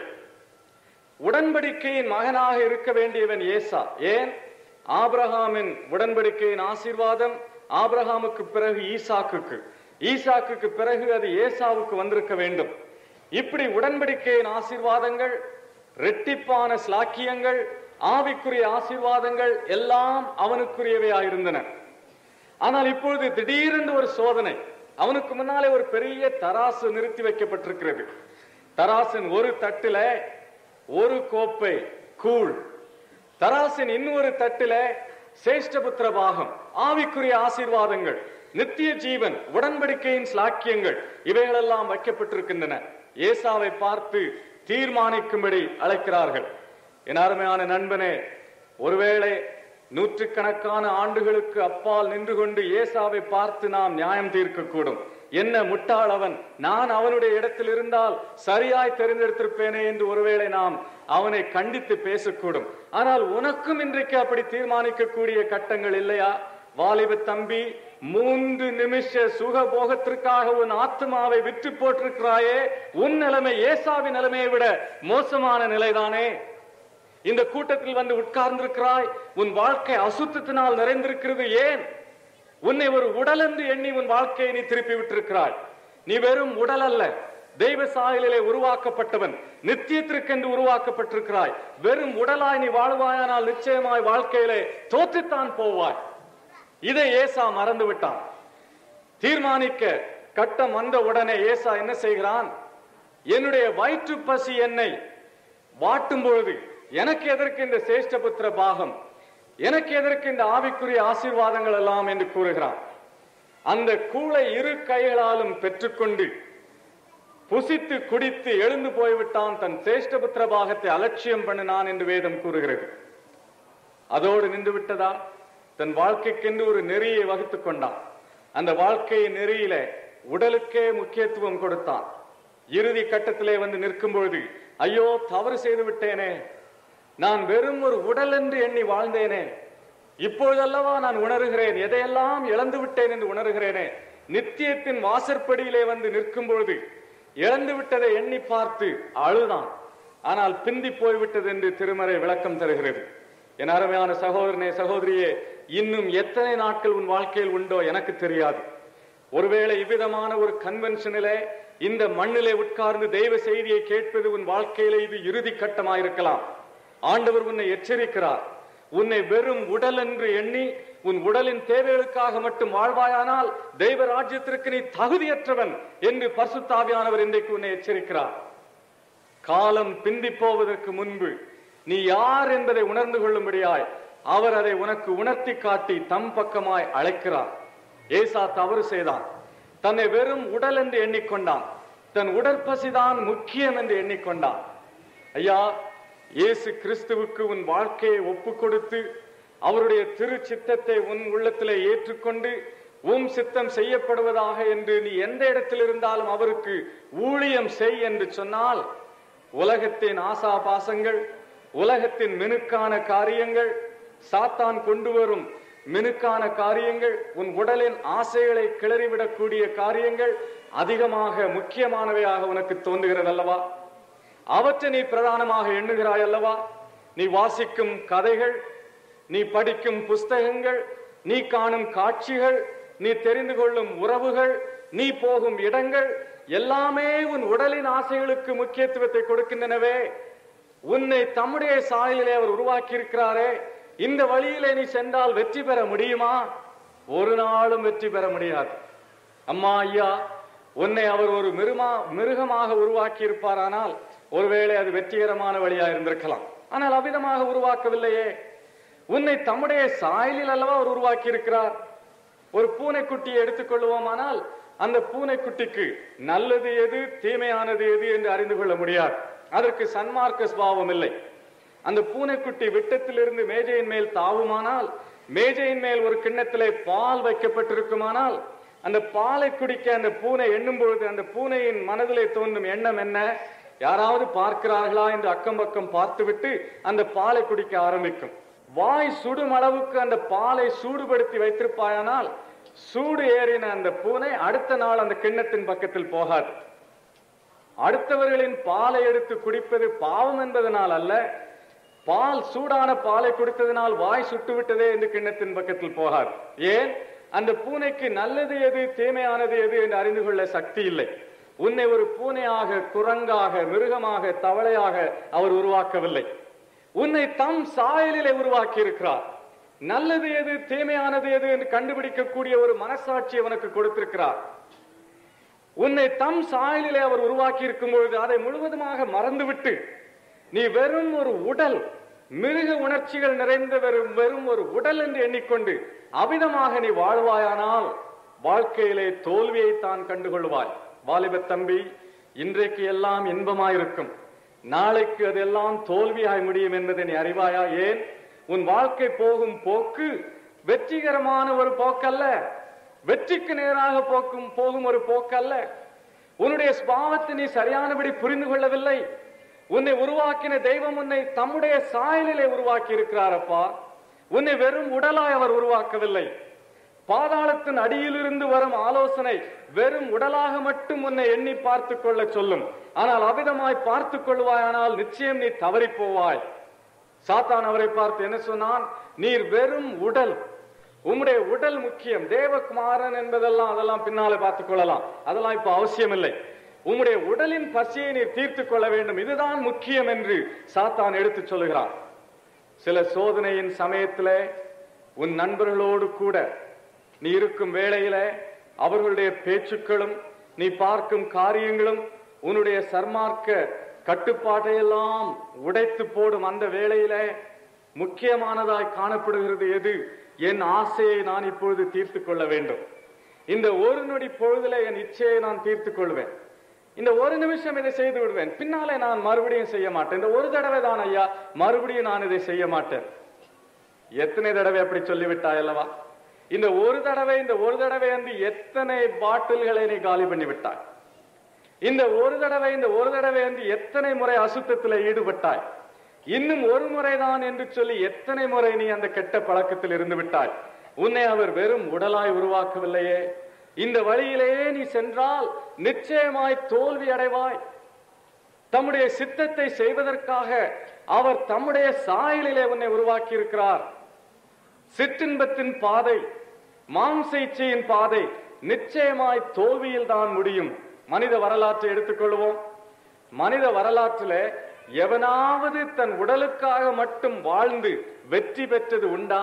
உடன்படிக்கையின் மகனாக இருக்க வேண்டியவன் ஏசா. ஏன்? ஆபிரகாமின் உடன்படிக்கையின் ஆசீர்வாதம் ஆபிரகாமுக்கு பிறகு ஈசாக்குக்கு, ஈசாக்குக்கு பிறகு அது ஏசாவுக்கு வந்திருக்க வேண்டும். இப்படி உடன்படிக்கையின் ஆசீர்வாதங்கள், இரட்டிப்பான ஸ்லாக்கியங்கள், ஆவிக்குரிய ஆசீர்வாதங்கள் எல்லாம் அவனுக்குரியவையாயிருந்தன. ஆனால் இப்பொழுது திடீரென்று ஒரு சோதனை. அவனுக்கு முன்னாலே ஒரு பெரிய தராசு நிறுத்தி வைக்கப்பட்டிருக்கிறது. தராசின் ஒரு தட்டில ஒரு கோப்பை கூழ், தராசின் இன்னொரு தட்டில சேஷ்டபுத்திர பாகம், ஆவிக்குரிய ஆசீர்வாதங்கள், நித்திய ஜீவன், உடன்படிக்கையின் ஸ்லாக்கியங்கள், இவைகளெல்லாம் வைக்கப்பட்டிருக்கின்றன. ஏசாவை பார்த்து தீர்மானிக்கும்படி அழைக்கிறார்கள். என் அருமையான நண்பனே, ஒருவேளை நூற்றுக்கணக்கான ஆண்டுகளுக்கு அப்பால் நின்று கொண்டு ஏசாவை பார்த்து நாம் நியாயம் தீர்க்கக்கூடும். என்ன முட்டாளவன், நான் அவனுடைய இடத்தில் இருந்தால் சரியாய் தெரிந்தெடுத்திருப்பேனே என்று ஒருவேளை நாம் அவனை கண்டித்து பேசக்கூடும். ஆனால் உனக்கும் இன்றைக்கு அப்படி தீர்மானிக்கக்கூடிய கட்டங்கள் இல்லையா? வாலிப தம்பி, மூன்று நிமிஷ சுகபோகத்திற்காக உன் ஆத்மாவை விற்று போட்டிருக்கிறாயே, உன் நிலைமை ஏசாவின் நிலைமையை விட மோசமான நிலைதானே. இந்த கூட்டத்தில் வந்து உட்கார்ந்திருக்கிறாய், உன் வாழ்க்கை அசுத்தத்தினால் நிறைந்திருக்கிறது. ஏன்? உன்னை ஒரு உடல் என்று எண்ணி உன் வாழ்க்கையை நீ திருப்பி விட்டிருக்கிறாய். நீ வெறும் உடல் அல்ல, தெய்வ சாயலிலே உருவாக்கப்பட்டவன், நித்தியத்திற்கென்று உருவாக்கப்பட்டிருக்கிறாய். வெறும் உடலாய் நீ வாழ்வாயானால் நிச்சயமாய் வாழ்க்கையிலே தோற்றுத்தான் போவாய். இதை ஏசா மறந்து விட்டான். தீர்மானிக்க கட்டம் வந்த உடனே ஏசா என்ன செய்கிறான்? என்னுடைய வயிற்று பசி என்னை வாட்டும் பொழுது எனக்கு எதற்கு இந்த சேஷ்டபுத்திர பாகம், எனக்கு எதற்கு இந்த ஆவிக்குரிய ஆசீர்வாதங்கள் எல்லாம் என்று கூறுகிறான். அந்த கூளை இரு கைகளாலும் பெற்றுக்கொண்டு புசித்து குடித்து எழுந்து போய்விட்டான். தன் சேஷ்டபுத்திர பாகத்தை அலட்சியம் பண்ணினான் என்று வேதம் கூறுகிறது. அதோடு நின்று விட்டதா? தன் வாழ்க்கைக்கென்று ஒரு நெறியை வகுத்துக் கொண்டான். அந்த வாழ்க்கையின் நெறியில உடலுக்கே முக்கியத்துவம் கொடுத்தான். இறுதி கட்டத்திலே வந்து நிற்கும் பொழுது, ஐயோ தவறு செய்து விட்டேனே, நான் வெறும் ஒரு உடல் என்று எண்ணி வாழ்ந்தேனே, இப்பொழுதல்லவா நான் உணர்கிறேன், எதையெல்லாம் இழந்து விட்டேன் என்று உணர்கிறேனே. நித்தியத்தின் வாசற்படியிலே வந்து நிற்கும் பொழுது இழந்து விட்டதை எண்ணி பார்த்து அழுதான். ஆனால் பிந்தி போய்விட்டது என்று திருமறை விளக்கம் தருகிறது. என் அருமையான சகோதரனே, சகோதரியே, இன்னும் எத்தனை நாட்கள் உன் வாழ்க்கையில் உண்டோ எனக்கு தெரியாது. ஒருவேளை இவ்விதமான ஒரு கன்வென்ஷனிலே இந்த மண்ணிலே உட்கார்ந்து தெய்வ செய்தியை கேட்பது உன் வாழ்க்கையிலே இது இறுதி கட்டமாயிருக்கலாம். ஆண்டவர் உன்னை எச்சரிக்கிறார். உன்னை வெறும் உடல் என்று எண்ணி உன் உடலின் தேவைகளுக்காக மட்டும் வாழ்வாயானால் தெய்வ ராஜ்யத்திற்கு நீ தகுதியற்றவன் என்று பரிசுத்த ஆவியானவர் இன்றைக்கு உன்னை எச்சரிக்கிறார். காலம் பிந்தி போவதற்கு முன்பு நீ யார் என்பதை உணர்ந்து கொள்ளும்படியாய் அவர் அதை உனக்கு உணர்த்தி காட்டி தம் பக்கமாய் அழைக்கிறார். ஏசா தவறு செய்தான். தன்னை வெறும் உடல் என்று எண்ணிக்கொண்டான். தன் உடற்பசிதான் முக்கியம் என்று எண்ணிக்கொண்டான். ஐயா, இயேசு கிறிஸ்துவுக்கு உன் வாழ்க்கையை ஒப்பு கொடுத்து அவருடைய திரு சித்தத்தை உன் உள்ளத்திலே ஏற்றுக்கொண்டு உம் சித்தம் செய்யப்படுவதாக என்று நீ எந்த இடத்தில் இருந்தாலும் அவருக்கு ஊழியம் செய் என்று சொன்னால், உலகத்தின் ஆசாபாசங்கள், உலகத்தின் மினுக்கான காரியங்கள், சாத்தான் கொண்டு வரும் மினுக்கான காரியங்கள், உன் உடலின் ஆசைகளை கிளறிவிடக்கூடிய காரியங்கள் அதிகமாக முக்கியமானவையாக உனக்கு தோன்றுகிறது அல்லவா? அவற்றை நீ பிரதானமாக எண்ணுகிறாய் அல்லவா? நீ வாசிக்கும் கதைகள், நீ படிக்கும் புஸ்தகங்கள், நீ காணும் காட்சிகள், நீ தெரிந்து கொள்ளும் உறவுகள், நீ போகும் இடங்கள் எல்லாமே உன் உடலின் ஆசைகளுக்கு முக்கியத்துவத்தை கொடுக்கின்றனவே. உன்னை தம்முடைய சாயலிலே அவர் உருவாக்கி இருக்கிறாரே, இந்த வழியிலே நீ சென்றால் வெற்றி பெற முடியுமா? ஒரு நாளும் வெற்றி பெற முடியாது. அம்மா, ஐயா, உன்னை அவர் ஒரு மிருமா மிருகமாக உருவாக்கி இருப்பாரானால் ஒருவேளை அது வெற்றிகரமான வழியா இருந்திருக்கலாம். ஆனால் அவ்விதமாக உருவாக்கவில்லையே. உன்னை தம்முடைய சாயலில் அல்லவா அவர் உருவாக்கி இருக்கிறார். ஒரு பூனைக்குட்டியை எடுத்துக்கொள்வோமானால் அந்த பூனைக்குட்டிக்கு நல்லது எது, தீமையானது எது என்று அறிந்து கொள்ள முடியாது. அதற்கு சன்மார்க்க சுபாவம் இல்லை. அந்த பூனைக்குட்டி விட்டத்திலிருந்து மேஜையின் மேல் தாவுமானால், மேஜையின் மேல் ஒரு கிண்ணத்திலே பால் வைக்கப்பட்டிருக்குமானால், அந்த பாலை குடிக்க அந்த பூனை எண்ணும் பொழுது அந்த பூனையின் மனதிலே தோன்றும் எண்ணம் என்ன? யாராவது பார்க்கிறார்களா என்று அக்கம் பக்கம் பார்த்துவிட்டு அந்த பாலை குடிக்க ஆரம்பிக்கும். வாய் சுடும் அளவுக்கு அந்த பாலை சூடுபடுத்தி வைத்திருப்பாயானால் சூடு ஏறின அந்த பூனை அடுத்த நாள் அந்த கிண்ணத்தின் பக்கத்தில் போகாது. அடுத்தவர்களின் பாலை எடுத்து குடிப்பது பாவம் என்பதனால் அல்ல, பால் சூடான பாலை குடித்ததனால் வாய் சுட்டுவிட்டதே என்று கிண்ணத்தின் பக்கத்தில் போகாது. ஏன்? அந்த பூனைக்கு நல்லது எது, தீமையானது எது என்று அறிந்து கொள்ள சக்தி இல்லை. உன்னை ஒரு பூனையாக, குரங்காக, மிருகமாக, தவளையாக அவர் உருவாக்கவில்லை. உன்னை தம் சாயலிலே உருவாக்கி இருக்கிறார். நல்லது எது, தீமையானது எது என்று கண்டுபிடிக்கக்கூடிய ஒரு மனசாட்சி அவனுக்கு கொடுத்திருக்கிறார். உன்னை தம் சாயலிலே அவர் உருவாக்கி இருக்கும் பொழுது அதை முழுவதுமாக மறந்துவிட்டு நீ வெறும் ஒரு உடல், மிருக உணர்ச்சிகள் நிறைந்த வெறும் வெறும் ஒரு உடல் என்று எண்ணிக்கொண்டு அவிதமாக நீ வாழ்வாயானால் வாழ்க்கையிலே தோல்வியை தான் கண்டுகொள்வாய். வாலிப தம்பி, இன்றைக்கு எல்லாம் இன்பமாயிருக்கும், நாளைக்கு அதெல்லாம் தோல்வியாய் முடியும் என்பதை நீ அறிவாயா? ஏன்? உன் வாழ்க்கை போகும் போக்கு வெற்றிகரமான ஒரு போக்கல்ல, வெற்றிக்கு நேராக போக்கும் போகும் ஒரு போக்கல்ல. உன்னுடைய சுபாவத்தை நீ சரியானபடி புரிந்து கொள்ளவில்லை. உன்னை உருவாக்கின தெய்வம் உன்னை தம்முடைய சாயலிலே உருவாக்கி இருக்கிறாரப்பா. உன்னை வெறும் உடலாய் அவர் உருவாக்கவில்லை. பாதாளத்தின் அடியிலிருந்து வரும் ஆலோசனை வெறும் உடலாக மட்டும் உன்னை எண்ணி பார்த்து கொள்ள சொல்லும். ஆனால் அவிதமாய் பார்த்து கொள்வாயானால் நிச்சயம் நீ தவறி போவாய். சாத்தான் அவரை பார்த்து என்ன சொன்னான்? நீர் வெறும் உடல், உம்முடைய உடல் முக்கியம். தேவகுமாரன் என்பதெல்லாம் அதெல்லாம் பின்னாலே பார்த்துக் கொள்ளலாம், அதெல்லாம் இப்ப அவசியம் இல்லை. உம்முடைய உடலின் பசியை நீர் தீர்த்து கொள்ள வேண்டும், இதுதான் முக்கியம் என்று சாத்தான் எடுத்து சொல்லுகிறான். சில சோதனையின் சமயத்தில உன் நண்பர்களோடு கூட நீ இருக்கும் வேளையில அவர்களுடைய பேச்சுக்களும் நீ பார்க்கும் காரியங்களும் உன்னுடைய சர்மார்க்க கட்டுப்பாட்டையெல்லாம் உடைத்து போடும் அந்த வேளையில முக்கியமானதாய் காணப்படுகிறது எது? என் ஆசையை நான் இப்பொழுது தீர்த்து கொள்ள வேண்டும். இந்த ஒரு நொடி பொழுதுல என் இச்சையை நான் தீர்த்து கொள்வேன். இந்த ஒரு நிமிஷம் இதை செய்து விடுவேன், பின்னாலே நான் மறுபடியும் செய்ய மாட்டேன். இந்த ஒரு தடவை தான் ஐயா, மறுபடியும் நான் இதை செய்ய மாட்டேன். எத்தனை தடவை அப்படி சொல்லிவிட்டாய் அல்லவா? இந்த ஒரு தடவை இந்த ஒரு தடவை என்று எத்தனை பாட்டில்களை நீ காலி பண்ணி விட்டாய். இந்த ஒரு தடவை இந்த ஒரு தடவை என்று எத்தனை முறை அசுத்தத்தில் ஈடுபட்டாய். இன்னும் ஒரு முறைதான் என்று சொல்லி எத்தனை முறை நீ அந்த கெட்ட பழக்கத்தில் இருந்து விட்டாய்? உன்னை அவர் வெறும் உடலாய் உருவாக்கவில்லையே. இந்த வழியிலேயே நீ சென்றால் நிச்சயமாய் தோல்வி அடைவாய். தம்முடைய சித்தத்தை செய்வதற்காக அவர் தம்முடைய சாயலிலே உன்னை உருவாக்கி இருக்கிறார். சிற்றின்பத்தின் பாதை, மாம்ச இச்சையின் பாதை நிச்சயமாய் தோல்வியில் தான் முடியும். மனித வரலாற்றை எடுத்துக்கொள்வோம். மனித வரலாற்றில் எவனாவது தன் உடலுக்காக மட்டும் வாழ்ந்து வெற்றி பெற்றது உண்டா?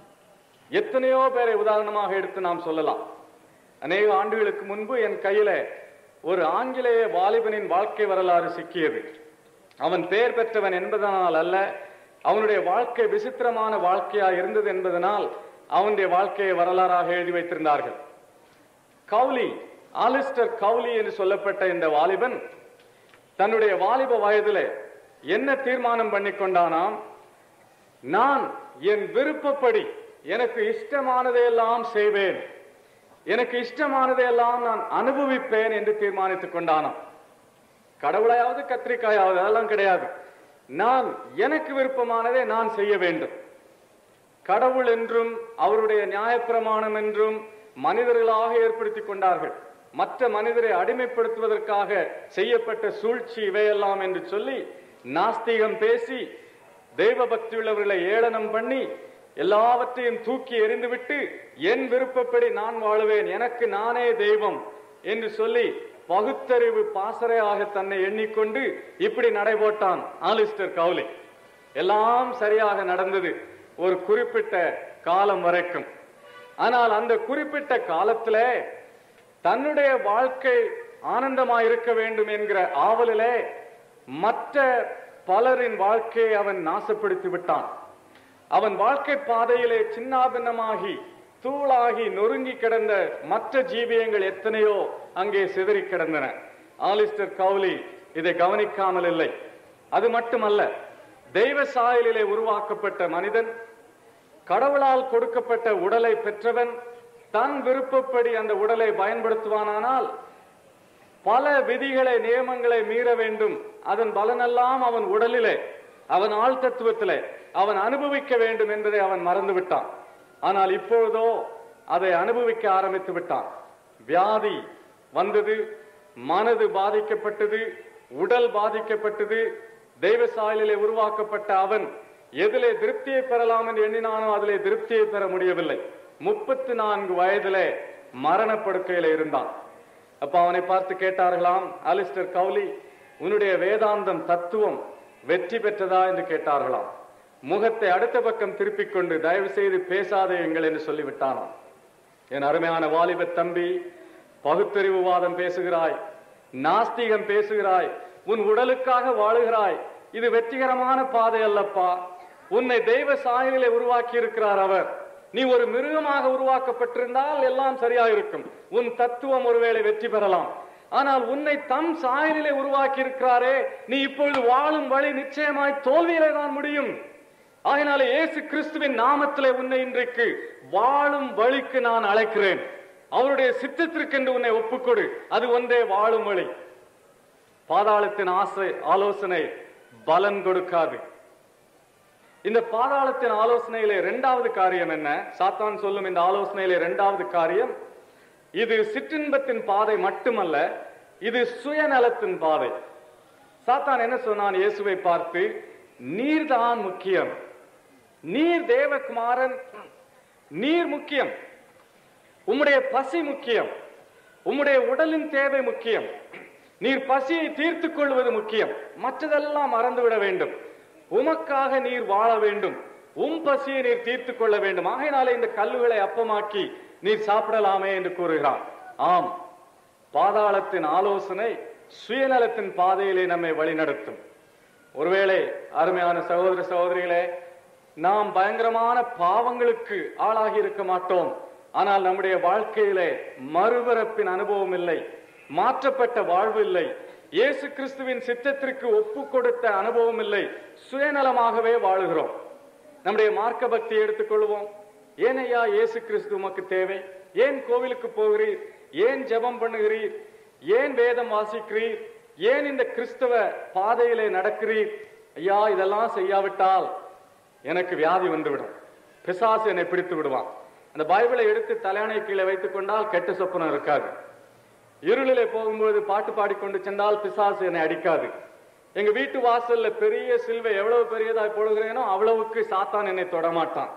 எத்தனையோ பேரை உதாரணமாக எடுத்து நாம் சொல்லலாம். அநேக ஆண்டுகளுக்கு முன்பு என் கையில ஒரு ஆங்கிலேய வாலிபனின் வாழ்க்கை வரலாறு சிக்கியது. அவன் பெயர் பெற்றவன் என்பதனால் அல்ல, அவனுடைய வாழ்க்கை விசித்திரமான வாழ்க்கையா இருந்தது என்பதனால் அவனுடைய வாழ்க்கையை வரலாறாக எழுதி வைத்திருந்தார்கள். கவுலி, ஆலிஸ்டர் கவுலி என்று சொல்லப்பட்ட இந்த வாலிபன் தன்னுடைய வாலிப வயதிலே என்ன தீர்மானம் பண்ணி கொண்டானாம்? நான் என் விருப்பப்படி எனக்கு இஷ்டமானதையெல்லாம் செய்வேன், எனக்கு இஷ்டமானதையெல்லாம் நான் அனுபவிப்பேன் என்று தீர்மானித்துக் கொண்டானாம். கடவுளையாவது கத்திரிக்காயாவது அதெல்லாம் கிடையாது. நான் எனக்கு விருப்பமானதை நான் செய்ய வேண்டும். கடவுள் என்றும் அவருடைய நியாயப்பிரமாணம் என்றும் மனிதர்களாக ஏற்படுத்திக் கொண்டார்கள். மற்ற மனிதரை அடிமைப்படுத்துவதற்காக செய்யப்பட்ட சூழ்ச்சி இவையெல்லாம் என்று சொல்லி நாஸ்திகம் பேசி தெய்வ பக்தி உள்ளவர்களை ஏளனம் பண்ணி எல்லாவற்றையும் தூக்கி எறிந்துவிட்டு என் விருப்பப்படி நான் வாழுவேன், எனக்கு நானே தெய்வம் என்று சொல்லி பகுத்தறிவு பாசறையாக தன்னை எண்ணிக்கொண்டு இப்படி நடைபோட்டான் ஆலிஸ்டர் கவுலி. எல்லாம் சரியாக நடந்தது ஒரு குறிப்பிட்ட காலம் வரைக்கும். ஆனால் அந்த குறிப்பிட்ட காலத்துல தன்னுடைய வாழ்க்கை ஆனந்தமாய் இருக்க வேண்டும் என்கிற ஆவலிலே மற்ற பலரின் வாழ்க்கையை அவன் நாசப்படுத்தி விட்டான். அவன் வாழ்க்கை பாதையிலே சின்னாபின்னமாகி தூளாகி நொறுங்கி கிடந்த மற்ற ஜீவியங்கள் எத்தனையோ அங்கே சிதறி கிடந்தன. ஆலிஸ்டர் கவுலி இதை கவனிக்காமல் இல்லை. அது மட்டுமல்ல, தெய்வ சாயலிலே உருவாக்கப்பட்ட மனிதன், கடவுளால் கொடுக்கப்பட்ட உடலை பெற்றவன், தன் விருப்பப்படி அந்த உடலை பயன்படுத்துவானால் பல விதிகளை நியமங்களை மீற வேண்டும். அதன் பலனெல்லாம் அவன் உடலிலே, அவன் ஆள் தத்துவத்திலே அவன் அனுபவிக்க வேண்டும் என்பதை அவன் மறந்து விட்டான். ஆனால் இப்பொழுதோ அதை அனுபவிக்க ஆரம்பித்து விட்டான். வியாதி வந்தது, மனது பாதிக்கப்பட்டது, உடல் பாதிக்கப்பட்டது. தெய்வ சாயலிலே உருவாக்கப்பட்ட அவன் எதிலே திருப்தியை பெறலாம் என்று எண்ணினானோ அதிலே திருப்தியை பெற முடியவில்லை. முப்பத்தி நான்கு வயதிலே மரணப்படுக்கையில இருந்தான். அப்ப அவனை பார்த்து கேட்டார்களாம், ஆலிஸ்டர் கவுலி, உன்னுடைய வேதாந்தம் தத்துவம் வெற்றி பெற்றதா என்று கேட்டார்களாம். முகத்தை அடுத்த பக்கம் திருப்பிக் கொண்டு தயவு செய்து பேசாதே எங்கள் என்று சொல்லிவிட்டானாம். என் அருமையான வாலிப தம்பி, பகுத்தறிவுவாதம் பேசுகிறாய், நாஸ்திகம் பேசுகிறாய், உன் உடலுக்காக வாழுகிறாய். இது வெற்றிகரமான பாதை அல்லப்பா. உன்னை தெய்வ சாயலிலே உருவாக்கி இருக்கிறார் அவர். நீ ஒரு மிருகமாக உருவாக்கப்பட்டிருந்தால் எல்லாம் சரியாயிருக்கும், உன் தத்துவம் ஒருவேளை வெற்றி பெறலாம். ஆனால் உன்னை தம் சாயலிலே உருவாக்கி இருக்கிறாரே, நீ இப்பொழுது வாழும் வழி நிச்சயமாய் தோல்வியிலே தான் முடியும். ஆகினாலே இயேசு கிறிஸ்துவின் நாமத்திலே உன்னை இன்றைக்கு வாழும் வழிக்கு நான் அழைக்கிறேன். அவருடைய சித்தத்திற்கென்று உன்னை ஒப்புக்கொடு. அது ஒன்றே வாழும் வழி. பாதாளத்தின் ஆசை ஆலோசனை பலன் கொடுக்காது. இந்த பாதாளத்தின் ஆலோசனையிலே இரண்டாவது காரியம் என்ன? சாத்தான் சொல்லும் இந்த ஆலோசனையிலே இரண்டாவது காரியம், இது சிற்றின்பத்தின் பாதை மட்டுமல்ல, இது சுயநலத்தின் பாதை. சாத்தான் என்ன சொன்னான் இயேசுவை பார்த்து? நீர்தான் முக்கியம், நீர் தேவகுமாரன், நீர் முக்கியம், உம்முடைய பசி முக்கியம், உம்முடைய உடலின் தேவை முக்கியம், நீர் பசியை தீர்த்துக் கொள்வது முக்கியம், மற்றதெல்லாம் மறந்துவிட வேண்டும், உமக்காக நீர் வாழ வேண்டும், உம் பசியை நீர் தீர்த்துக் கொள்ள வேண்டும். ஆகையினாலே இந்த கல்லுகளை அப்பமாக்கி நீர் சாப்பிடலாமே என்று கூறுகிறான். ஆம், பாதாளத்தின் ஆலோசனை சுயநலத்தின் பாதையிலே நம்மை வழிநடத்தும். ஒருவேளை அருமையான சகோதர சகோதரிகளே, நாம் பயங்கரமான பாவங்களுக்கு ஆளாகி இருக்க மாட்டோம். ஆனால் நம்முடைய வாழ்க்கையிலே மறுபிறப்பின் அனுபவம் இல்லை, மாற்றப்பட்ட வாழ்வு இல்லை, இயேசு கிறிஸ்துவின் சித்தத்திற்கு ஒப்பு கொடுத்த அனுபவம் இல்லை. சுயநலமாகவே வாழுகிறோம். நம்முடைய மார்க்க பக்தியை எடுத்துக்கொள்வோம். ஏன் ஐயா இயேசு கிறிஸ்து உமக்கு தேவை? ஏன் கோவிலுக்கு போகிறீர்? ஏன் ஜெபம் பண்ணுகிறீர்? ஏன் வேதம் வாசிக்கிறீர்? ஏன் இந்த கிறிஸ்தவ பாதையிலே நடக்கிறீர்? ஐயா இதெல்லாம் செய்யாவிட்டால் எனக்கு வியாதி வந்துவிடும், பிசாசு என்னை பிடித்து விடுவான். அந்த பைபிளை எடுத்து தலையணை கீழே வைத்துக் கொண்டால் கெட்ட சொப்பனம் இருக்காது. இருளிலே போகும்போது பாட்டு பாடிக்கொண்டு சென்றால் பிசாசு என்னை அடிக்காது. எங்க வீட்டு வாசல்ல பெரிய சிலுவை எவ்வளவு பெரியதாய் போடுகிறேனோ அவ்வளவுக்கு சாத்தான் என்னை தொடமாட்டான்.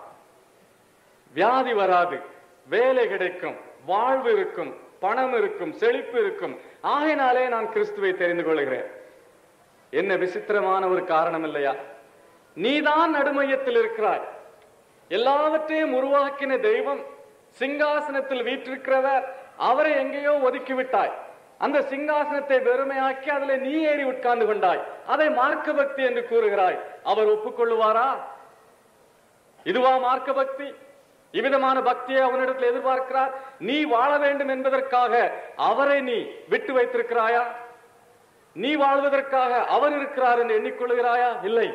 வியாதி வராது, வேலை கிடைக்கும், வாழ்வு இருக்கும், பணம் இருக்கும், செழிப்பு இருக்கும். ஆகையினாலே நான் கிறிஸ்துவை தெரிந்து கொள்கிறேன். என்ன விசித்திரமான ஒரு காரணம் இல்லையா? நீதான் நடுமையத்தில் இருக்கிறாய். எல்லாவற்றையும் உருவாக்கின தெய்வம், சிங்காசனத்தில் வீற்றிருக்கிறவர், அவரை எங்கேயோ ஒதுக்கிவிட்டாய். அந்த சிங்காசனத்தை வெறுமையாக்கி அதில் நீ ஏறி உட்கார்ந்து கொண்டாய். அதை மார்க்க பக்தி என்று கூறுகிறாய். அவர் ஒப்புக்கொள்ளுவாரா? இதுவா மார்க்க பக்தி? இவ்விதமான பக்தியை அவனிடத்தில் எதிர்பார்க்கிறார். நீ வாழ வேண்டும் என்பதற்காக அவரை நீ விட்டு வைத்திருக்கிறாயா? நீ வாழ்வதற்காக அவர் இருக்கிறார் என்று எண்ணிக்கொள்கிறாயா? இல்லை,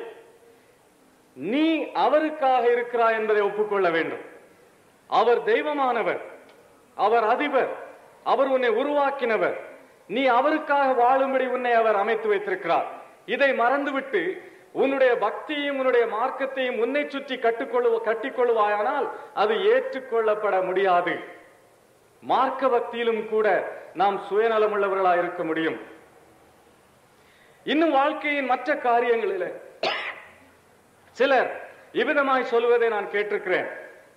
நீ அவருக்காக இருக்கிறாய் என்பதை ஒப்புக்கொள்ள வேண்டும். அவர் தெய்வமானவர், அவர் அதிபர், அவர் உன்னை உருவாக்கினவர். நீ அவருக்காக வாழும்படி உன்னை அவர் அமைத்து வைத்திருக்கிறார். இதை மறந்துவிட்டு உன்னுடைய பக்தியையும் உன்னுடைய மார்க்கத்தையும் உன்னை சுற்றி கட்டுக்கொள்ளு கட்டிக்கொள்வாயானால் அது ஏற்றுக்கொள்ளப்பட முடியாது. மார்க்க பக்தியிலும் கூட நாம் சுயநலம் உள்ளவர்களாக இருக்க முடியும். இன்னும் வாழ்க்கையின் மற்ற காரியங்களில் சிலர் இவ்விதமாய் சொல்வதை நான் கேட்டிருக்கிறேன்.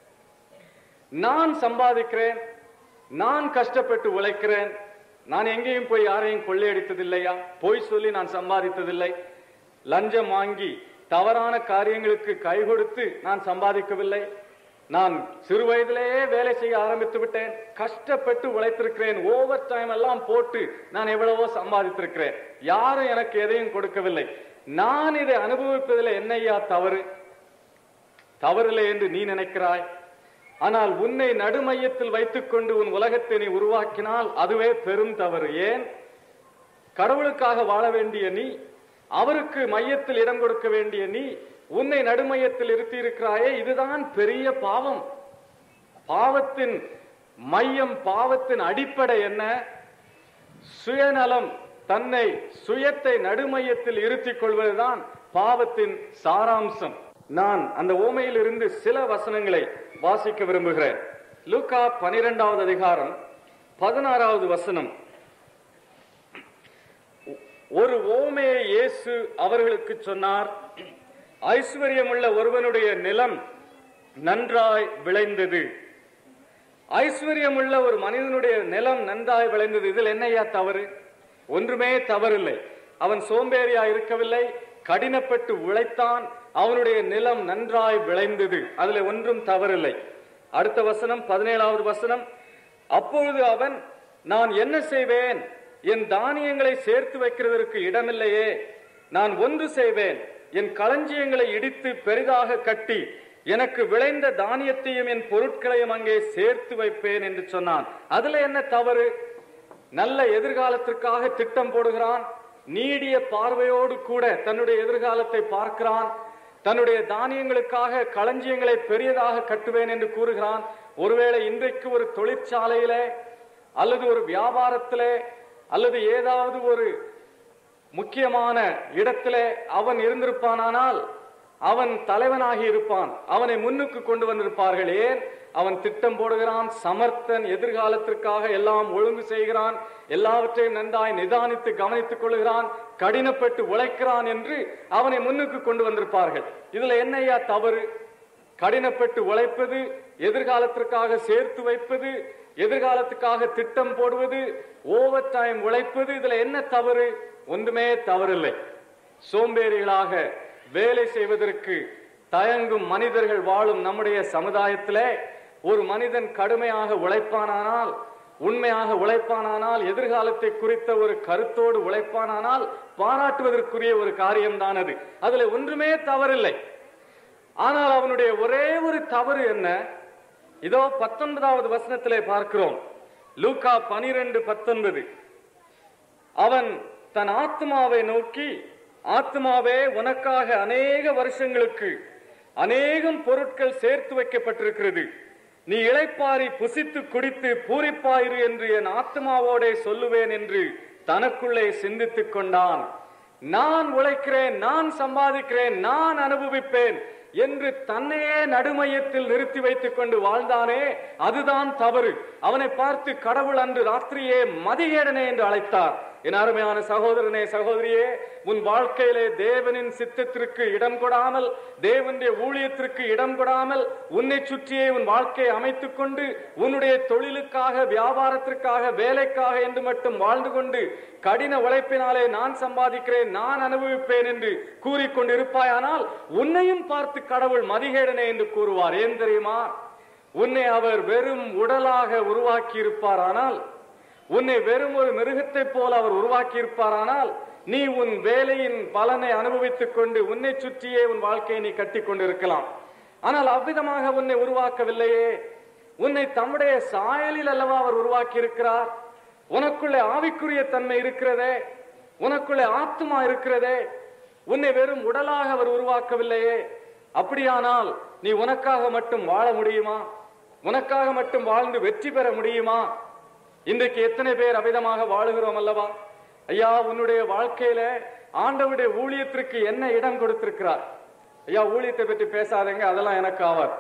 நான் சம்பாதிக்கிறேன், நான் கஷ்டப்பட்டு உழைக்கிறேன், நான் எங்கேயும் போய் யாரையும் கொள்ளையடித்ததில்லையா, பொய் சொல்லி நான் சம்பாதித்ததில்லை, லஞ்சம் வாங்கி தவறான காரியங்களுக்கு கை கொடுத்து நான் சம்பாதிக்கவில்லை, நான் சிறு வயதிலேயே வேலை செய்ய ஆரம்பித்து விட்டேன், கஷ்டப்பட்டு உழைத்திருக்கிறேன், ஓவர் டைம் எல்லாம் போட்டு நான் எவ்வளவோ சம்பாதித்திருக்கிறேன், யாரும் எனக்கு எதையும் கொடுக்கவில்லை, நான் இதை அனுபவிப்பதில் என்னையா தவறு? தவறில்லை என்று நீ நினைக்கிறாய். ஆனால் உன்னை நடுமையத்தில் வைத்துக் கொண்டு உன் உலகத்தை நீ உருவாக்கினால் அதுவே பெரும் தவறு. ஏன்? கடவுளுக்காக வாழ வேண்டிய நீ, அவருக்கு மையத்தில் இடம் கொடுக்க வேண்டிய நீ, உன்னை நடுமையத்தில் இருத்தி இருக்கிறாயே, இதுதான் பெரிய பாவம். பாவத்தின் மையம், பாவத்தின் அடிப்படை என்ன? சுயநலம், தன்னை சுயத்தை நடுமையத்தில் இருத்திக் கொள்வதுதான் பாவத்தின் சாராம்சம். நான் அந்த ஓமையில் இருந்து சில வசனங்களை வாசிக்க விரும்புகிறேன். லூக்கா பனிரெண்டாவது அதிகாரம் பதினாறாவது வசனம். ஒரு ஓமையை இயேசு அவர்களுக்கு சொன்னார். ஐஸ்வர்யமுள்ள ஒருவனுடைய நிலம் நன்றாய் விளைந்தது. ஐஸ்வர்யமுள்ள ஒரு மனிதனுடைய நிலம் நன்றாய் விளைந்தது. இதில் என்னையா தவறு? ஒன்றுமே தவறில்லை. அவன் சோம்பேறியா இருக்கவில்லை, கடினப்பட்டு உழைத்தான், அவனுடைய நிலம் நன்றாய் விளைந்தது, அதுல ஒன்றும் தவறில்லை. அடுத்த வசனம், பதினேழாவது வசனம். அப்பொழுது அவன், நான் என்ன செய்வேன்? என் தானியங்களை சேர்த்து வைக்கிறதற்கு இடமில்லையே. நான் ஒன்று செய்வேன், என் களஞ்சியங்களை இடித்து பெரிதாக கட்டி எனக்கு விளைந்த தானியத்தையும் என் பொருட்களையும் அங்கே சேர்த்து வைப்பேன் என்று சொன்னான். அதுல என்ன தவறு? நல்ல எதிர்காலத்திற்காக திட்டம் போடுகிறான், நீடிய பார்வையோடு கூட தன்னுடைய எதிர்காலத்தை பார்க்கிறான், தன்னுடைய தானியங்களுக்காக களஞ்சியங்களை பெரியதாக கட்டுவேன் என்று கூறுகிறான். ஒருவேளை இன்றைக்கு ஒரு தொழிற்சாலையிலே அல்லது ஒரு வியாபாரத்திலே அல்லது ஏதாவது ஒரு முக்கியமான இடத்திலே அவன் இருந்திருப்பானால் அவன் தலைவனாகி இருப்பான், அவனை முன்னுக்கு கொண்டு வந்திருப்பார்கள். ஏன்? அவன் திட்டம் போடுகிறான், சமர்த்தன், எதிர்காலத்திற்காக எல்லாம் ஒழுங்கு செய்கிறான், எல்லாவற்றையும் நன்றாய் நிதானித்து கவனித்துக் கொள்கிறான், கடினப்பட்டு உழைக்கிறான் என்று அவனை முன்னுக்கு கொண்டு வந்திருப்பார்கள். இதுல என்னையா தவறு? கடினப்பட்டு உழைப்பது, எதிர்காலத்திற்காக சேர்த்து வைப்பது, எதிர்காலத்துக்காக திட்டம் போடுவது, ஓவர் டைம் உழைப்பது, இதுல என்ன தவறு? ஒன்றுமே தவறில்லை. சோம்பேறிகளாக வேலை செய்வதற்கு தயங்கும் மனிதர்கள் வாழும் நம்முடைய சமுதாயத்திலே ஒரு மனிதன் கடுமையாக உழைப்பானானால், உண்மையாக உழைப்பானானால், எதிர்காலத்தை குறித்த ஒரு கருத்தோடு உழைப்பானானால் பாராட்டுவதற்குரிய ஒரு காரியம்தான் அது. அதுல ஒன்றுமே தவறில்லை. ஆனால் அவனுடைய ஒரே ஒரு தவறு என்ன? இதோ பத்தொன்பதாவது வசனத்திலே பார்க்கிறோம். லூக்கா பனிரெண்டு பத்தொன்பது. அவன் தன் ஆத்மாவை நோக்கி, ஆத்மாவே, உனக்காக அநேக வருஷங்களுக்கு அநேகம் பொருட்கள் சேர்த்து வைக்கப்பட்டிருக்கிறது, நீ இளைப்பாரி புசித்து குடித்து பூரிப்பாயிரு என்று என் ஆத்மாவோடே சொல்லுவேன் என்று தனக்குள்ளே சிந்தித்துக் கொண்டான். நான் உழைக்கிறேன், நான் சம்பாதிக்கிறேன், நான் அனுபவிப்பேன் என்று தன்னையே நடுமையத்தில் நிறுத்தி வைத்துக் கொண்டு வாழ்ந்தானே, அதுதான் தவறு. அவனை பார்த்து கடவுள் அன்று ராத்திரியே மதிகேடனே என்று அழைத்தார். என் அருமையான சகோதரனே, சகோதரியே, உன் வாழ்க்கையிலே தேவனின் சித்தத்திற்கு இடம் கொடாமல், தேவனுடைய ஊழியத்திற்கு இடம் கொடாமல், உன்னை சுற்றியே உன் வாழ்க்கையை அமைத்துக் கொண்டு உன்னுடைய தொழிலுக்காக, வியாபாரத்திற்காக, வேலைக்காக என்று மட்டும் வாழ்ந்து கொண்டு கடின உழைப்பினாலே நான் சம்பாதிக்கிறேன், நான் அனுபவிப்பேன் என்று கூறிக்கொண்டிருப்பாயானால் உன்னையும் பார்த்து கடவுள் மதிகேடனே என்று கூறுவார். ஏன் தெரியுமா? உன்னை அவர் வெறும் உடலாக உருவாக்கி இருப்பாரானால், உன்னை வெறும் ஒரு மிருகத்தை போல அவர் உருவாக்கி இருப்பாரானால், நீ உன் வேலையின் பலனை அனுபவித்துக் கொண்டு உன்னை சுற்றியே உன் வாழ்க்கையை நீ கட்டி கொண்டிருக்கலாம். ஆனால் அவ்விதமாக உன்னை உருவாக்கவில்லையே. உன்னை தம்முடைய சாயலில் அல்லவா அவர் உருவாக்கி இருக்கிறார். உனக்குள்ளே ஆவிக்குரிய தன்மை இருக்கிறதே, உனக்குள்ளே ஆத்மா இருக்கிறதே. உன்னை வெறும் உடலாக அவர் உருவாக்கவில்லையே. அப்படியானால் நீ உனக்காக மட்டும் வாழ முடியுமா? உனக்காக மட்டும் வாழ்ந்து வெற்றி பெற முடியுமா? இன்றைக்கு எத்தனை பேர் அவிதமாக வாழுகிறோம் அல்லவா? ஐயா, உன்னுடைய வாழ்க்கையில ஆண்டவருடைய ஊழியத்திற்கு என்ன இடம் கொடுத்திருக்கிறார்? ஐயா, ஊழியத்தை பற்றி பேசாதீங்க, அதெல்லாம் எனக்கு ஆவார்.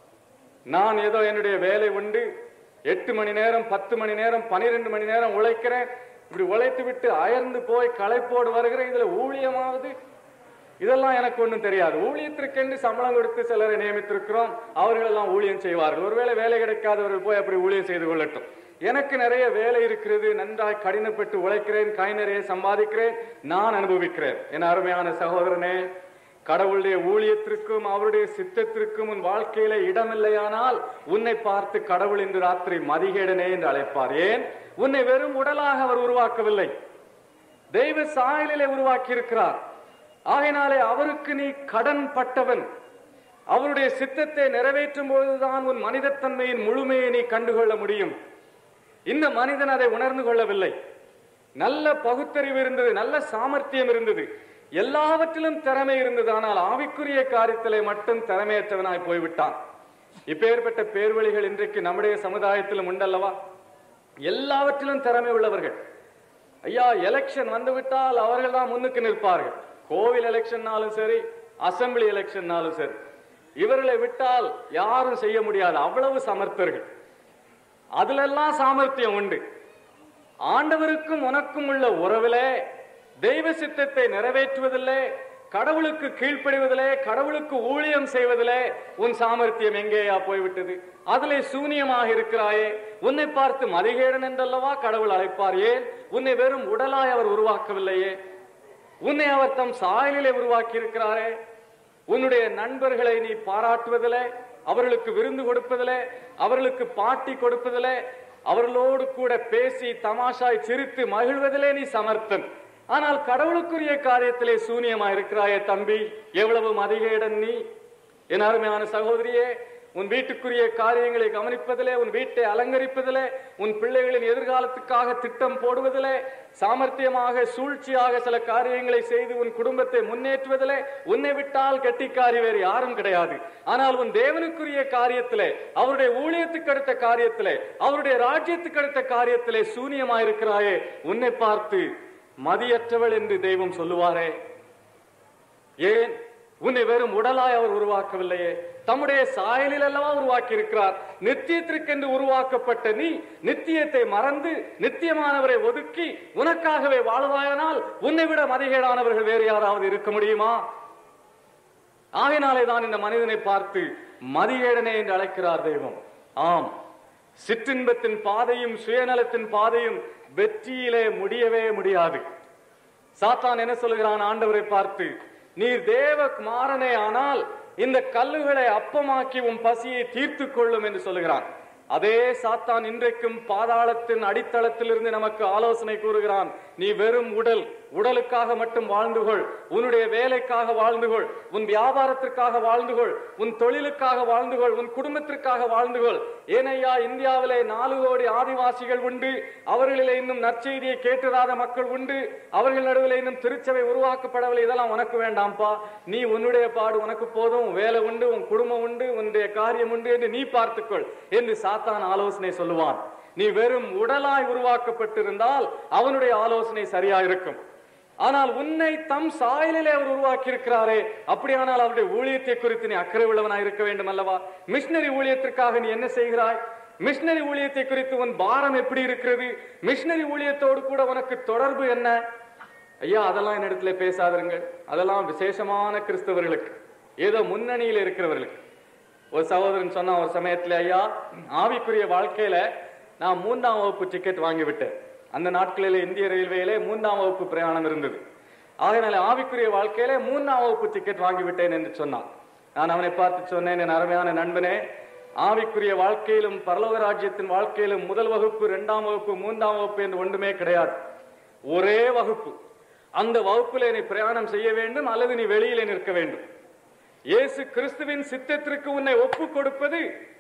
நான் ஏதோ என்னுடைய வேலை உண்டு, எட்டு மணி நேரம், பத்து மணி நேரம், பனிரெண்டு மணி நேரம் உழைக்கிறேன். இப்படி உழைத்து விட்டு அயர்ந்து போய் களைப்போடு வருகிறேன். இதுல ஊழியமாவது இதெல்லாம் எனக்கு ஒன்றும் தெரியாது. ஊழியத்திற்கென்று சம்பளம் கொடுத்து சிலரை நியமித்திருக்கிறோம், அவர்கள் எல்லாம் ஊழியம் செய்வார்கள். ஒருவேளை வேலை கிடைக்காதவர்கள் போய் அப்படி ஊழியம் செய்து கொள்ளட்டும். எனக்கு நிறைய வேலை இருக்கிறது, நன்றாய் கடினப்பட்டு உழைக்கிறேன், கை நிறைய சம்பாதிக்கிறேன், நான் அனுபவிக்கிறேன். என் அருமையான சகோதரனே, கடவுளுடைய ஊழியத்திற்கும் அவருடைய சித்தத்திற்கும் உன் வாழ்க்கையில இடமில்லையானால் உன்னை பார்த்து கடவுள் இன்று ராத்திரி மதிகேடனே என்று அழைப்பார். ஏன்? உன்னை வெறும் உடலாக அவர் உருவாக்கவில்லை, தெய்வ சாயலிலே உருவாக்கி இருக்கிறார். ஆகையினாலே அவருக்கு நீ கடன் பட்டவன். அவருடைய சித்தத்தை நிறைவேற்றும் போதுதான் உன் மனிதத்தன்மையின் முழுமையை நீ கண்டுகொள்ள முடியும். இந்த மனிதன் அதை உணர்ந்து கொள்ளவில்லை. நல்ல பகுத்தறிவு இருந்தது, நல்ல சாமர்த்தியம் இருந்தது, எல்லாவற்றிலும் திறமை இருந்தது. ஆனால் ஆவிக்குரிய காரியத்திலே மட்டும் திறமையற்றவனாய் போய்விட்டான். இப்பேற்பட்ட பேர்வழிகள் இன்றைக்கு நம்முடைய சமுதாயத்திலும் உண்டல்லவா? எல்லாவற்றிலும் திறமை உள்ளவர்கள். ஐயா, எலெக்ஷன் வந்துவிட்டால் அவர்கள் தான் முன்னுக்கு நிற்பார்கள். கோவில் எலெக்ஷன்னாலும் சரி, அசம்பிளி எலெக்ஷன்னாலும் சரி, இவர்களை விட்டால் யாரும் செய்ய முடியாது, அவ்வளவு சமர்த்தர்கள். அதுலெல்லாம் சாமர்த்தியம் உண்டு. ஆண்டவருக்கும் உனக்கும் உள்ள உறவிலே, தெய்வ சித்தத்தை நிறைவேற்றுவதில்லை, கடவுளுக்கு கீழ்ப்படிவதிலே, கடவுளுக்கு ஊழியம் செய்வதிலே உன் சாமர்த்தியம் எங்கேயா போய்விட்டது? அதிலே சூனியமாக இருக்கிறாயே. உன்னை பார்த்து மதிகேடன் என்றல்லவா கடவுள் அழைப்பார். ஏன்? உன்னை வெறும் உடலாய் அவர் உருவாக்கவில்லையே. உன்னை அவர் தம் சாயலிலே உருவாக்கி இருக்கிறாரே. உன்னுடைய நண்பர்களை நீ பாராட்டுவதிலே, அவர்களுக்கு விருந்து கொடுப்பதிலே, அவர்களுக்கு பாட்டி கொடுப்பதிலே, அவர்களோடு கூட பேசி தமாஷாய் சிரித்து மகிழ்வதிலே நீ சமர்த்தன். ஆனால் கடவுளுக்குரிய காரியத்திலே சூனியமா இருக்கிறாயே தம்பி, எவ்வளவு மதிகேடன் நீ! என் அருமையான சகோதரியே, உன் வீட்டுக்குரிய காரியங்களை கவனிப்பதிலே, உன் வீட்டை அலங்கரிப்பதிலே, உன் பிள்ளைகளின் எதிர்காலத்துக்காக திட்டம் போடுவதிலே, சாமர்த்தியமாக சூழ்ச்சியாக சில காரியங்களை செய்து உன் குடும்பத்தை முன்னேற்றுவதிலே உன்னை விட்டால் கெட்டிக்காரி வேறு யாரும் கிடையாது. ஆனால் உன் தேவனுக்குரிய காரியத்திலே, அவருடைய ஊழியத்துக்கு அடுத்த காரியத்திலே, அவருடைய ராஜ்யத்துக்கு அடுத்த காரியத்திலே சூனியமாயிருக்கிறாயே, உன்னை பார்த்து மதியற்றவள் என்று தெய்வம் சொல்லுவாரே. ஏன்? உன்னை வெறும் உடலாய் அவர் உருவாக்கவில்லையே, தம்முடைய சாயலில் அல்லவா உருவாக்கி இருக்கிறார். நித்தியத்திற்கென்று உருவாக்கப்பட்ட நீ நித்தியத்தை மறந்து நித்தியமானவரை ஒதுக்கி உனக்காகவே வாழ்வாயானால் உன்னை விட மதிகேடானவர்கள் வேறு யாராவது இருக்க முடியுமா? ஆகையினாலே தான் இந்த மனிதனை பார்த்து மதிகேடனே என்று அழைக்கிறார் தெய்வம். ஆம், சிற்றின்பத்தின் பாதையும் சுயநலத்தின் பாதையும் வெற்றியிலே முடியவே முடியாது. சாத்தான் என்ன சொல்லுகிறான் ஆண்டவரை பார்த்து? நீர் தேவ குமாரனே ஆனால் இந்த கல்லுகளை அப்பமாக்கி உன் பசியை தீர்த்து கொள்ளும் என்று சொல்லுகிறான். அதே சாத்தான் இன்றைக்கும் பாதாளத்தின் அடித்தளத்திலிருந்து நமக்கு ஆலோசனை கூறுகிறான். நீ வெறும் உடல், உடலுக்காக மட்டும் வாழ்ந்துகொள், உன்னுடைய வேலைக்காக வாழ்ந்துகொள், உன் வியாபாரத்திற்காக வாழ்ந்துகொள், உன் தொழிலுக்காக வாழ்ந்துகொள், உன் குடும்பத்திற்காக வாழ்ந்துகொள். ஏனையா, இந்தியாவிலே நாலு கோடி ஆதிவாசிகள் உண்டு, அவர்களிலே இன்னும் நற்செய்தியை கேட்டிராத மக்கள் உண்டு, அவர்கள் நடுவில் இன்னும் திருச்சபை உருவாக்கப்படவில்லை. இதெல்லாம் உனக்கு வேண்டாம்ப்பா, நீ உன்னுடைய பாடு உனக்கு போதும், வேலை உண்டு, உன் குடும்பம் உண்டு, உன்னுடைய காரியம் உண்டு என்று நீ பார்த்துக்கொள் என்று சாத்தான் ஆலோசனை சொல்லுவான். நீ வெறும் உடலாய் உருவாக்கப்பட்டிருந்தால் அவனுடைய ஆலோசனை சரியா இருக்கும். ஆனால் உன்னை தம் சாயலிலே அவர் உருவாக்கி இருக்கிறாரே, அப்படியானால் அவருடைய ஊழியத்தை குறித்து நீ அக்கறை உள்ளவனாய் இருக்க வேண்டும் அல்லவா? மிஷனரி ஊழியத்திற்காக நீ என்ன செய்கிறாய்? மிஷனரி ஊழியத்தை குறித்து உன் பாரம் எப்படி இருக்கிறது? மிஷனரி ஊழியத்தோடு கூட உனக்கு தொடர்பு என்ன? ஐயா, அதெல்லாம் என்னிடத்துல பேசாதீர்கள். அதெல்லாம் விசேஷமான கிறிஸ்தவர்களுக்கு, ஏதோ முன்னணியில் இருக்கிறவர்களுக்கு. ஒரு சகோதரன் சொன்ன ஒரு சமயத்துல, ஐயா, ஆவிக்குரிய வாழ்க்கையில நான் மூன்றாம் வகுப்பு டிக்கெட் வாங்கிவிட்டேன். அந்த நாட்களிலே இந்திய ரயில்வேயிலே மூன்றாம் வகுப்பு பிரயாணம் இருந்தது. ஆகையினால ஆவிக்குரிய வாழ்க்கையிலே மூன்றாம் வகுப்பு டிக்கெட் வாங்கிவிட்டேன் என்று சொன்னான். நான் அவனை பார்த்து சொன்னேன், என் அருமையான நண்பனே, ஆவிக்குரிய வாழ்க்கையிலும் பரலோக ராஜ்யத்தின் வாழ்க்கையிலும் முதல் வகுப்பு, இரண்டாம் வகுப்பு, மூன்றாம் வகுப்பு என்று ஒன்றுமே கிடையாது. ஒரே வகுப்பு. அந்த வகுப்பிலே நீ பிரயாணம் செய்ய வேண்டும், அல்லது நீ வெளியிலே நிற்க வேண்டும். இயேசு கிறிஸ்துவின் சித்தத்திற்கு உன்னை ஒப்பு கொடுப்பது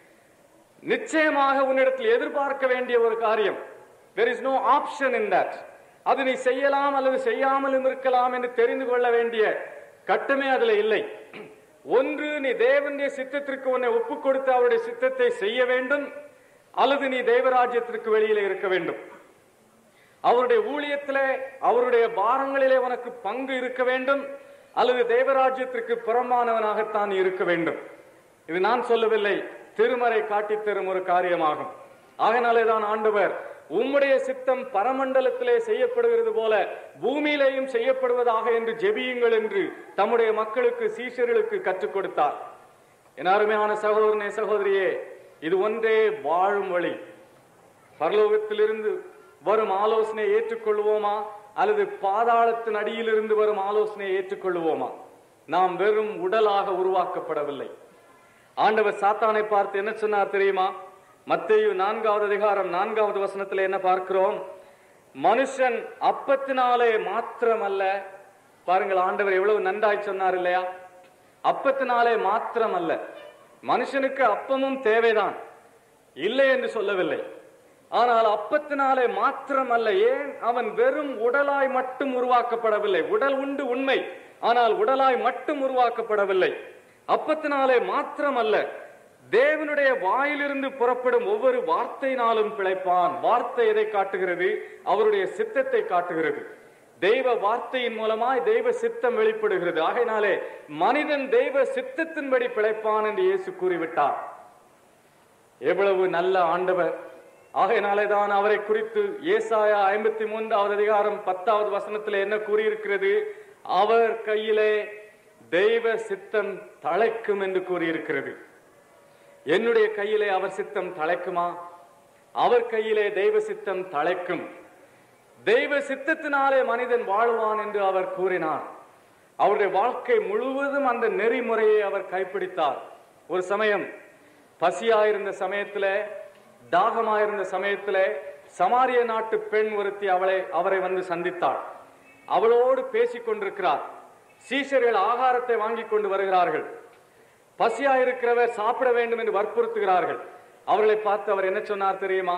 நிச்சயமாக உன்னிடத்தில் எதிர்பார்க்க வேண்டிய ஒரு காரியம். There is no option in that. அது நீ செய்யலாம் அல்லது செய்யாமலும் இருக்கலாம் என்று தெரிந்து கொள்ள வேண்டிய கட்டமே அதுல இல்லை. ஒன்று, நீ தேவனுடைய சித்தத்திற்கு உன்னை ஒப்பு கொடுத்து அவருடைய சித்தத்தை செய்ய வேண்டும், அல்லது நீ தேவராஜ்யத்திற்கு வெளியிலே இருக்க வேண்டும். அவருடைய ஊழியத்திலே, அவருடைய பாரங்களிலே உனக்கு பங்கு இருக்க வேண்டும், அல்லது தேவராஜ்யத்திற்கு புறமானவனாகத்தான் இருக்க வேண்டும். இது நான் சொல்லவில்லை, திருமறை காட்டித் தரும் ஒரு காரியமாகும். ஆகையினாலேதான் ஆண்டவர் உம்முடைய சித்தம் பரமண்டலத்திலே செய்யப்படுகிறது போல பூமியிலேயும் செய்யப்படுவதாக என்று ஜெபியுங்கள் என்று தம்முடைய மக்களுக்கு, சீஷர்களுக்கு கற்றுக் கொடுத்தார். என் அருமையான சகோதரனே, சகோதரியே, இது ஒன்றே வாழும் வழி. பரலோகத்திலிருந்து வரும் ஆலோசனை ஏற்றுக்கொள்வோமா, அல்லது பாதாளத்தின் அடியிலிருந்து வரும் ஆலோசனையை ஏற்றுக்கொள்வோமா? நாம் வெறும் உடலாக உருவாக்கப்படவில்லை. ஆண்டவர் சாத்தானை பார்த்து என்ன சொன்னார் தெரியுமா? மத்தேயு நான்காவது அதிகாரம் நான்காவது வசனத்தில் என்ன பார்க்கிறோம்? மனுஷன் அப்பத்தினாலே மாத்திரமல்ல. பாருங்கள், ஆண்டவர் எவ்வளவு நன்றாய் சொன்னார் இல்லையா? அப்பத்தினாலே மாத்திரமல்ல. மனுஷனுக்கு அப்பமும் தேவைதான், இல்லை என்று சொல்லவில்லை. ஆனால் அப்பத்தினாலே மாத்திரமல்ல. ஏன்? அவன் வெறும் உடலாய் மட்டும் உருவாக்கப்படவில்லை. உடல் உண்டு உண்மை, ஆனால் உடலாய் மட்டும் உருவாக்கப்படவில்லை. அப்பத்தினாலே மாத்திரமல்ல, தேவனுடைய வாயிலிருந்து புறப்படும் ஒவ்வொரு வார்த்தையினாலும் பிழைப்பான். வார்த்தை எதை காட்டுகிறது? அவருடைய சித்தத்தை காட்டுகிறது. தெய்வ வார்த்தையின் மூலமாய் தெய்வ சித்தம் வெளிப்படுகிறது. ஆகையினாலே மனிதன் தெய்வ சித்தத்தின்படி பிழைப்பான் என்று இயேசு கூறிவிட்டார். எவ்வளவு நல்ல ஆண்டவர்! ஆகையினாலே தான் அவரை குறித்து ஏசாயா ஐம்பத்தி மூன்றாவது அதிகாரம் பத்தாவது வசனத்தில் என்ன கூறியிருக்கிறது? அவர் கையிலே தெய்வ சித்தம் தழைக்கும் என்று கூறியிருக்கிறது. என்னுடைய கையிலே அவர் சித்தம் தழைக்குமா? அவர் கையிலே தெய்வ சித்தம் தழைக்கும். தெய்வ சித்தத்தினாலே மனிதன் வாழ்வான் என்று அவர் கூறினார். அவருடைய வாழ்க்கை முழுவதும் அந்த நெறிமுறையை அவர் கைப்பிடித்தார். ஒரு சமயம் பசியாயிருந்த சமயத்திலே, தாகமாயிருந்த சமயத்திலே சமாரிய நாட்டு பெண் ஒருத்தி அவளை அவரை வந்து சந்தித்தாள். அவளோடு பேசிக் கொண்டிருக்கிறார். சீஷர்கள் ஆகாரத்தை வாங்கி கொண்டு வருகிறார்கள். பசியாயிருக்கிறவர் சாப்பிட வேண்டும் என்று வற்புறுத்துகிறார்கள். அவர்களை பார்த்து அவர் என்ன சொன்னார் தெரியுமா?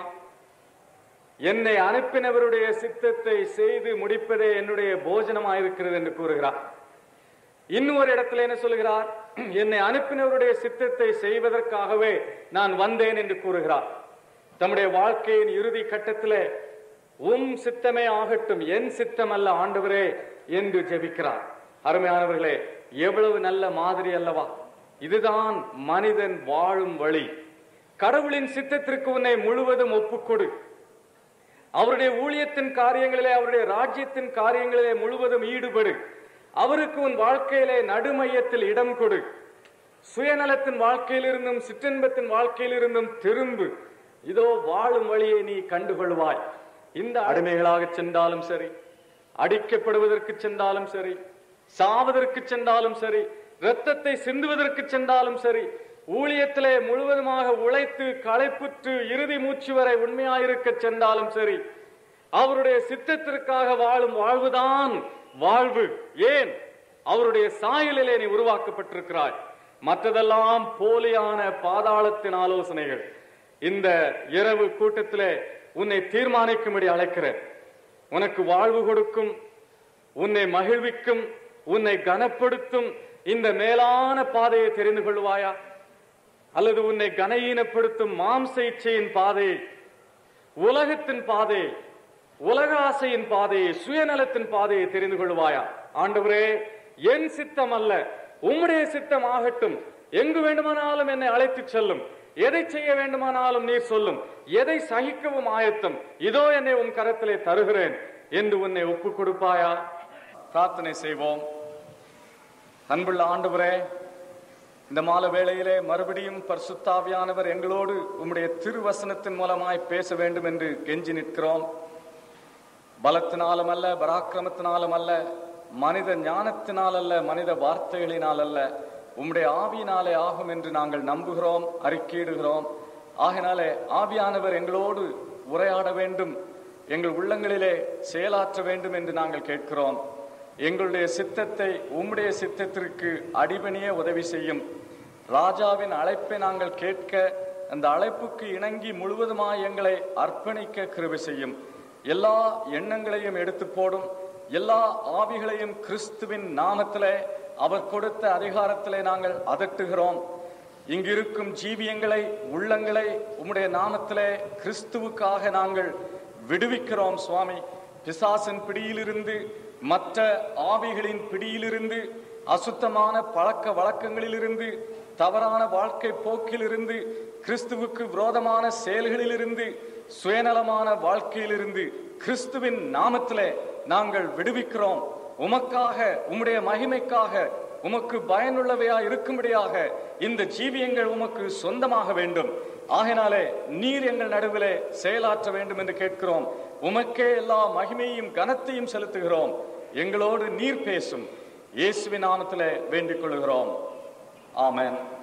என்னை அனுப்பினவருடைய சித்தத்தை செய்து முடிப்பதே என்னுடைய போஜனமாயிருக்கிறது என்று கூறுகிறார். இன்னொரு இடத்துல என்ன சொல்கிறார்? என்னை அனுப்பினவருடைய சித்தத்தை செய்வதற்காகவே நான் வந்தேன் என்று கூறுகிறார். தம்முடைய வாழ்க்கையின் இறுதி கட்டத்திலே உம் சித்தமே ஆகட்டும், என் சித்தம் அல்ல ஆண்டவரே என்று ஜெபிக்கிறார். அருமையானவர்களே, எவ்வளவு நல்ல மாதிரி அல்லவா? இதுதான் மனிதன் வாழும் வழி. கடவுளின் சித்தத்திற்கு உன்னை முழுவதும் ஒப்புக்கொடு. அவருடைய ஊழியத்தின் காரியங்களிலே, அவருடைய ராஜ்யத்தின் காரியங்களிலே முழுவதும் ஈடுபடு. அவருக்கு உன் வாழ்க்கையிலே நடுமையத்தில் இடம் கொடு. சுயநலத்தின் வாழ்க்கையிலிருந்தும் சிற்றின்பத்தின் வாழ்க்கையிலிருந்தும் திரும்பு. இதோ வாழும் வழியை நீ கண்டுகொள்வாய். இந்த அடிமைகளாக சென்றாலும் சரி, அடிக்கப்படுவதற்கு சென்றாலும் சரி, சாவதற்கு சென்றாலும் சரி, இரத்தத்தை சிந்துவதற்கு சென்றாலும் சரி, ஊழியத்திலே முழுவதுமாக உழைத்து களைப்புற்று இறுதி மூச்சு வரை உண்மையாயிருக்க சென்றாலும் சரி, அவருடைய சித்தத்திற்காக வாழும் வாழ்வுதான் வாழ்வு. ஏன்? அவருடைய சாயலிலே நீ உருவாக்கப்பட்டிருக்கிறாய். மற்றதெல்லாம் போலியான பாதாளத்தின் ஆலோசனைகள். இந்த இரவு கூட்டத்திலே உன்னை தீர்மானிக்கும்படி அழைக்கிறேன். உனக்கு வாழ்வு கொடுக்கும், உன்னை மகிழ்விக்கும், உன்னை கனப்படுத்தும் இந்த மேலான பாதையை தெரிந்து கொள்வாயா, அல்லது உன்னை கனஈனப்படுத்தும் மாம்ச இச்சையின் பாதையை, உலகத்தின் பாதையை, உலக ஆசையின் பாதையை, சுயநலத்தின் பாதையை தெரிந்து கொள்வாயா? ஆண்டவரே, என் சித்தம் அல்ல உம்முடைய சித்தம் ஆகட்டும். எங்கு வேண்டுமானாலும் என்னை அழைத்து செல்லும். எதை செய்ய வேண்டுமானாலும் நீர் சொல்லும். எதை சகிக்கவும் ஆயத்தம். இதோ என்னை உன் கரத்திலே தருகிறேன் என்று உன்னை ஒப்புக் கொடுப்பாயா? பிரார்த்தனை செய்வோம். அன்புள்ள ஆண்டவரே, இந்த மாலை வேளையிலே மறுபடியும் பரிசுத்த ஆவியானவர் எங்களோடு உம்முடைய திருவசனத்தின் மூலமாய் பேச வேண்டும் என்று கெஞ்சி நிற்கிறோம். பலத்தினாலும் அல்ல, பராக்கிரமத்தினாலும் அல்ல, மனித ஞானத்தினால் அல்ல, மனித வார்த்தைகளினால் அல்ல, உம்முடைய ஆவியினாலே ஆகும் என்று நாங்கள் நம்புகிறோம், அறிக்கையிடுகிறோம். ஆகினாலே ஆவியானவர் எங்களோடு உரையாட வேண்டும், எங்கள் உள்ளங்களிலே செயலாற்ற வேண்டும் என்று நாங்கள் கேட்கிறோம். எங்களுடைய சித்தத்தை உம்முடைய சித்தத்திற்கு அடிபணிய உதவி செய்யும். ராஜாவின் அழைப்பை நாங்கள் கேட்க, அந்த அழைப்புக்கு இணங்கி முழுவதுமாய் எங்களை அர்ப்பணிக்க கிருபை செய்யும். எல்லா எண்ணங்களையும் எடுத்து போடும். எல்லா ஆவிகளையும் கிறிஸ்துவின் நாமத்திலே, அவர் கொடுத்த அதிகாரத்திலே நாங்கள் அதட்டுகிறோம். இங்கிருக்கும் ஜீவியங்களை, உள்ளங்களை உம்முடைய நாமத்திலே கிறிஸ்துவுக்காக நாங்கள் விடுவிக்கிறோம். சுவாமி, பிசாசின் பிடியிலிருந்து, மற்ற ஆவிகளின் பிடியிலிருந்து, அசுத்தமான பழக்க வழக்கங்களிலிருந்து, தவறான வாழ்க்கை போக்கிலிருந்து, கிறிஸ்துவுக்கு விரோதமான செயல்களிலிருந்து, சுயநலமான வாழ்க்கையிலிருந்து கிறிஸ்துவின் நாமத்திலே நாங்கள் விடுவிக்கிறோம். உமக்காக, உம்முடைய மகிமைக்காக, உமக்கு பயனுள்ளவையா இருக்கும்படியாக இந்த ஜீவியங்கள் உமக்கு சொந்தமாக வேண்டும். ஆகினாலே நீர் எங்கள் நடுவிலே செயலாற்ற வேண்டும் என்று கேட்கிறோம். உமக்கே எல்லா மகிமையும் கனத்தையும் செலுத்துகிறோம். எங்களோடு நீர் பேசும். இயேசுவின் நாமத்திலே வேண்டிக் கொள்கிறோம். ஆமென்.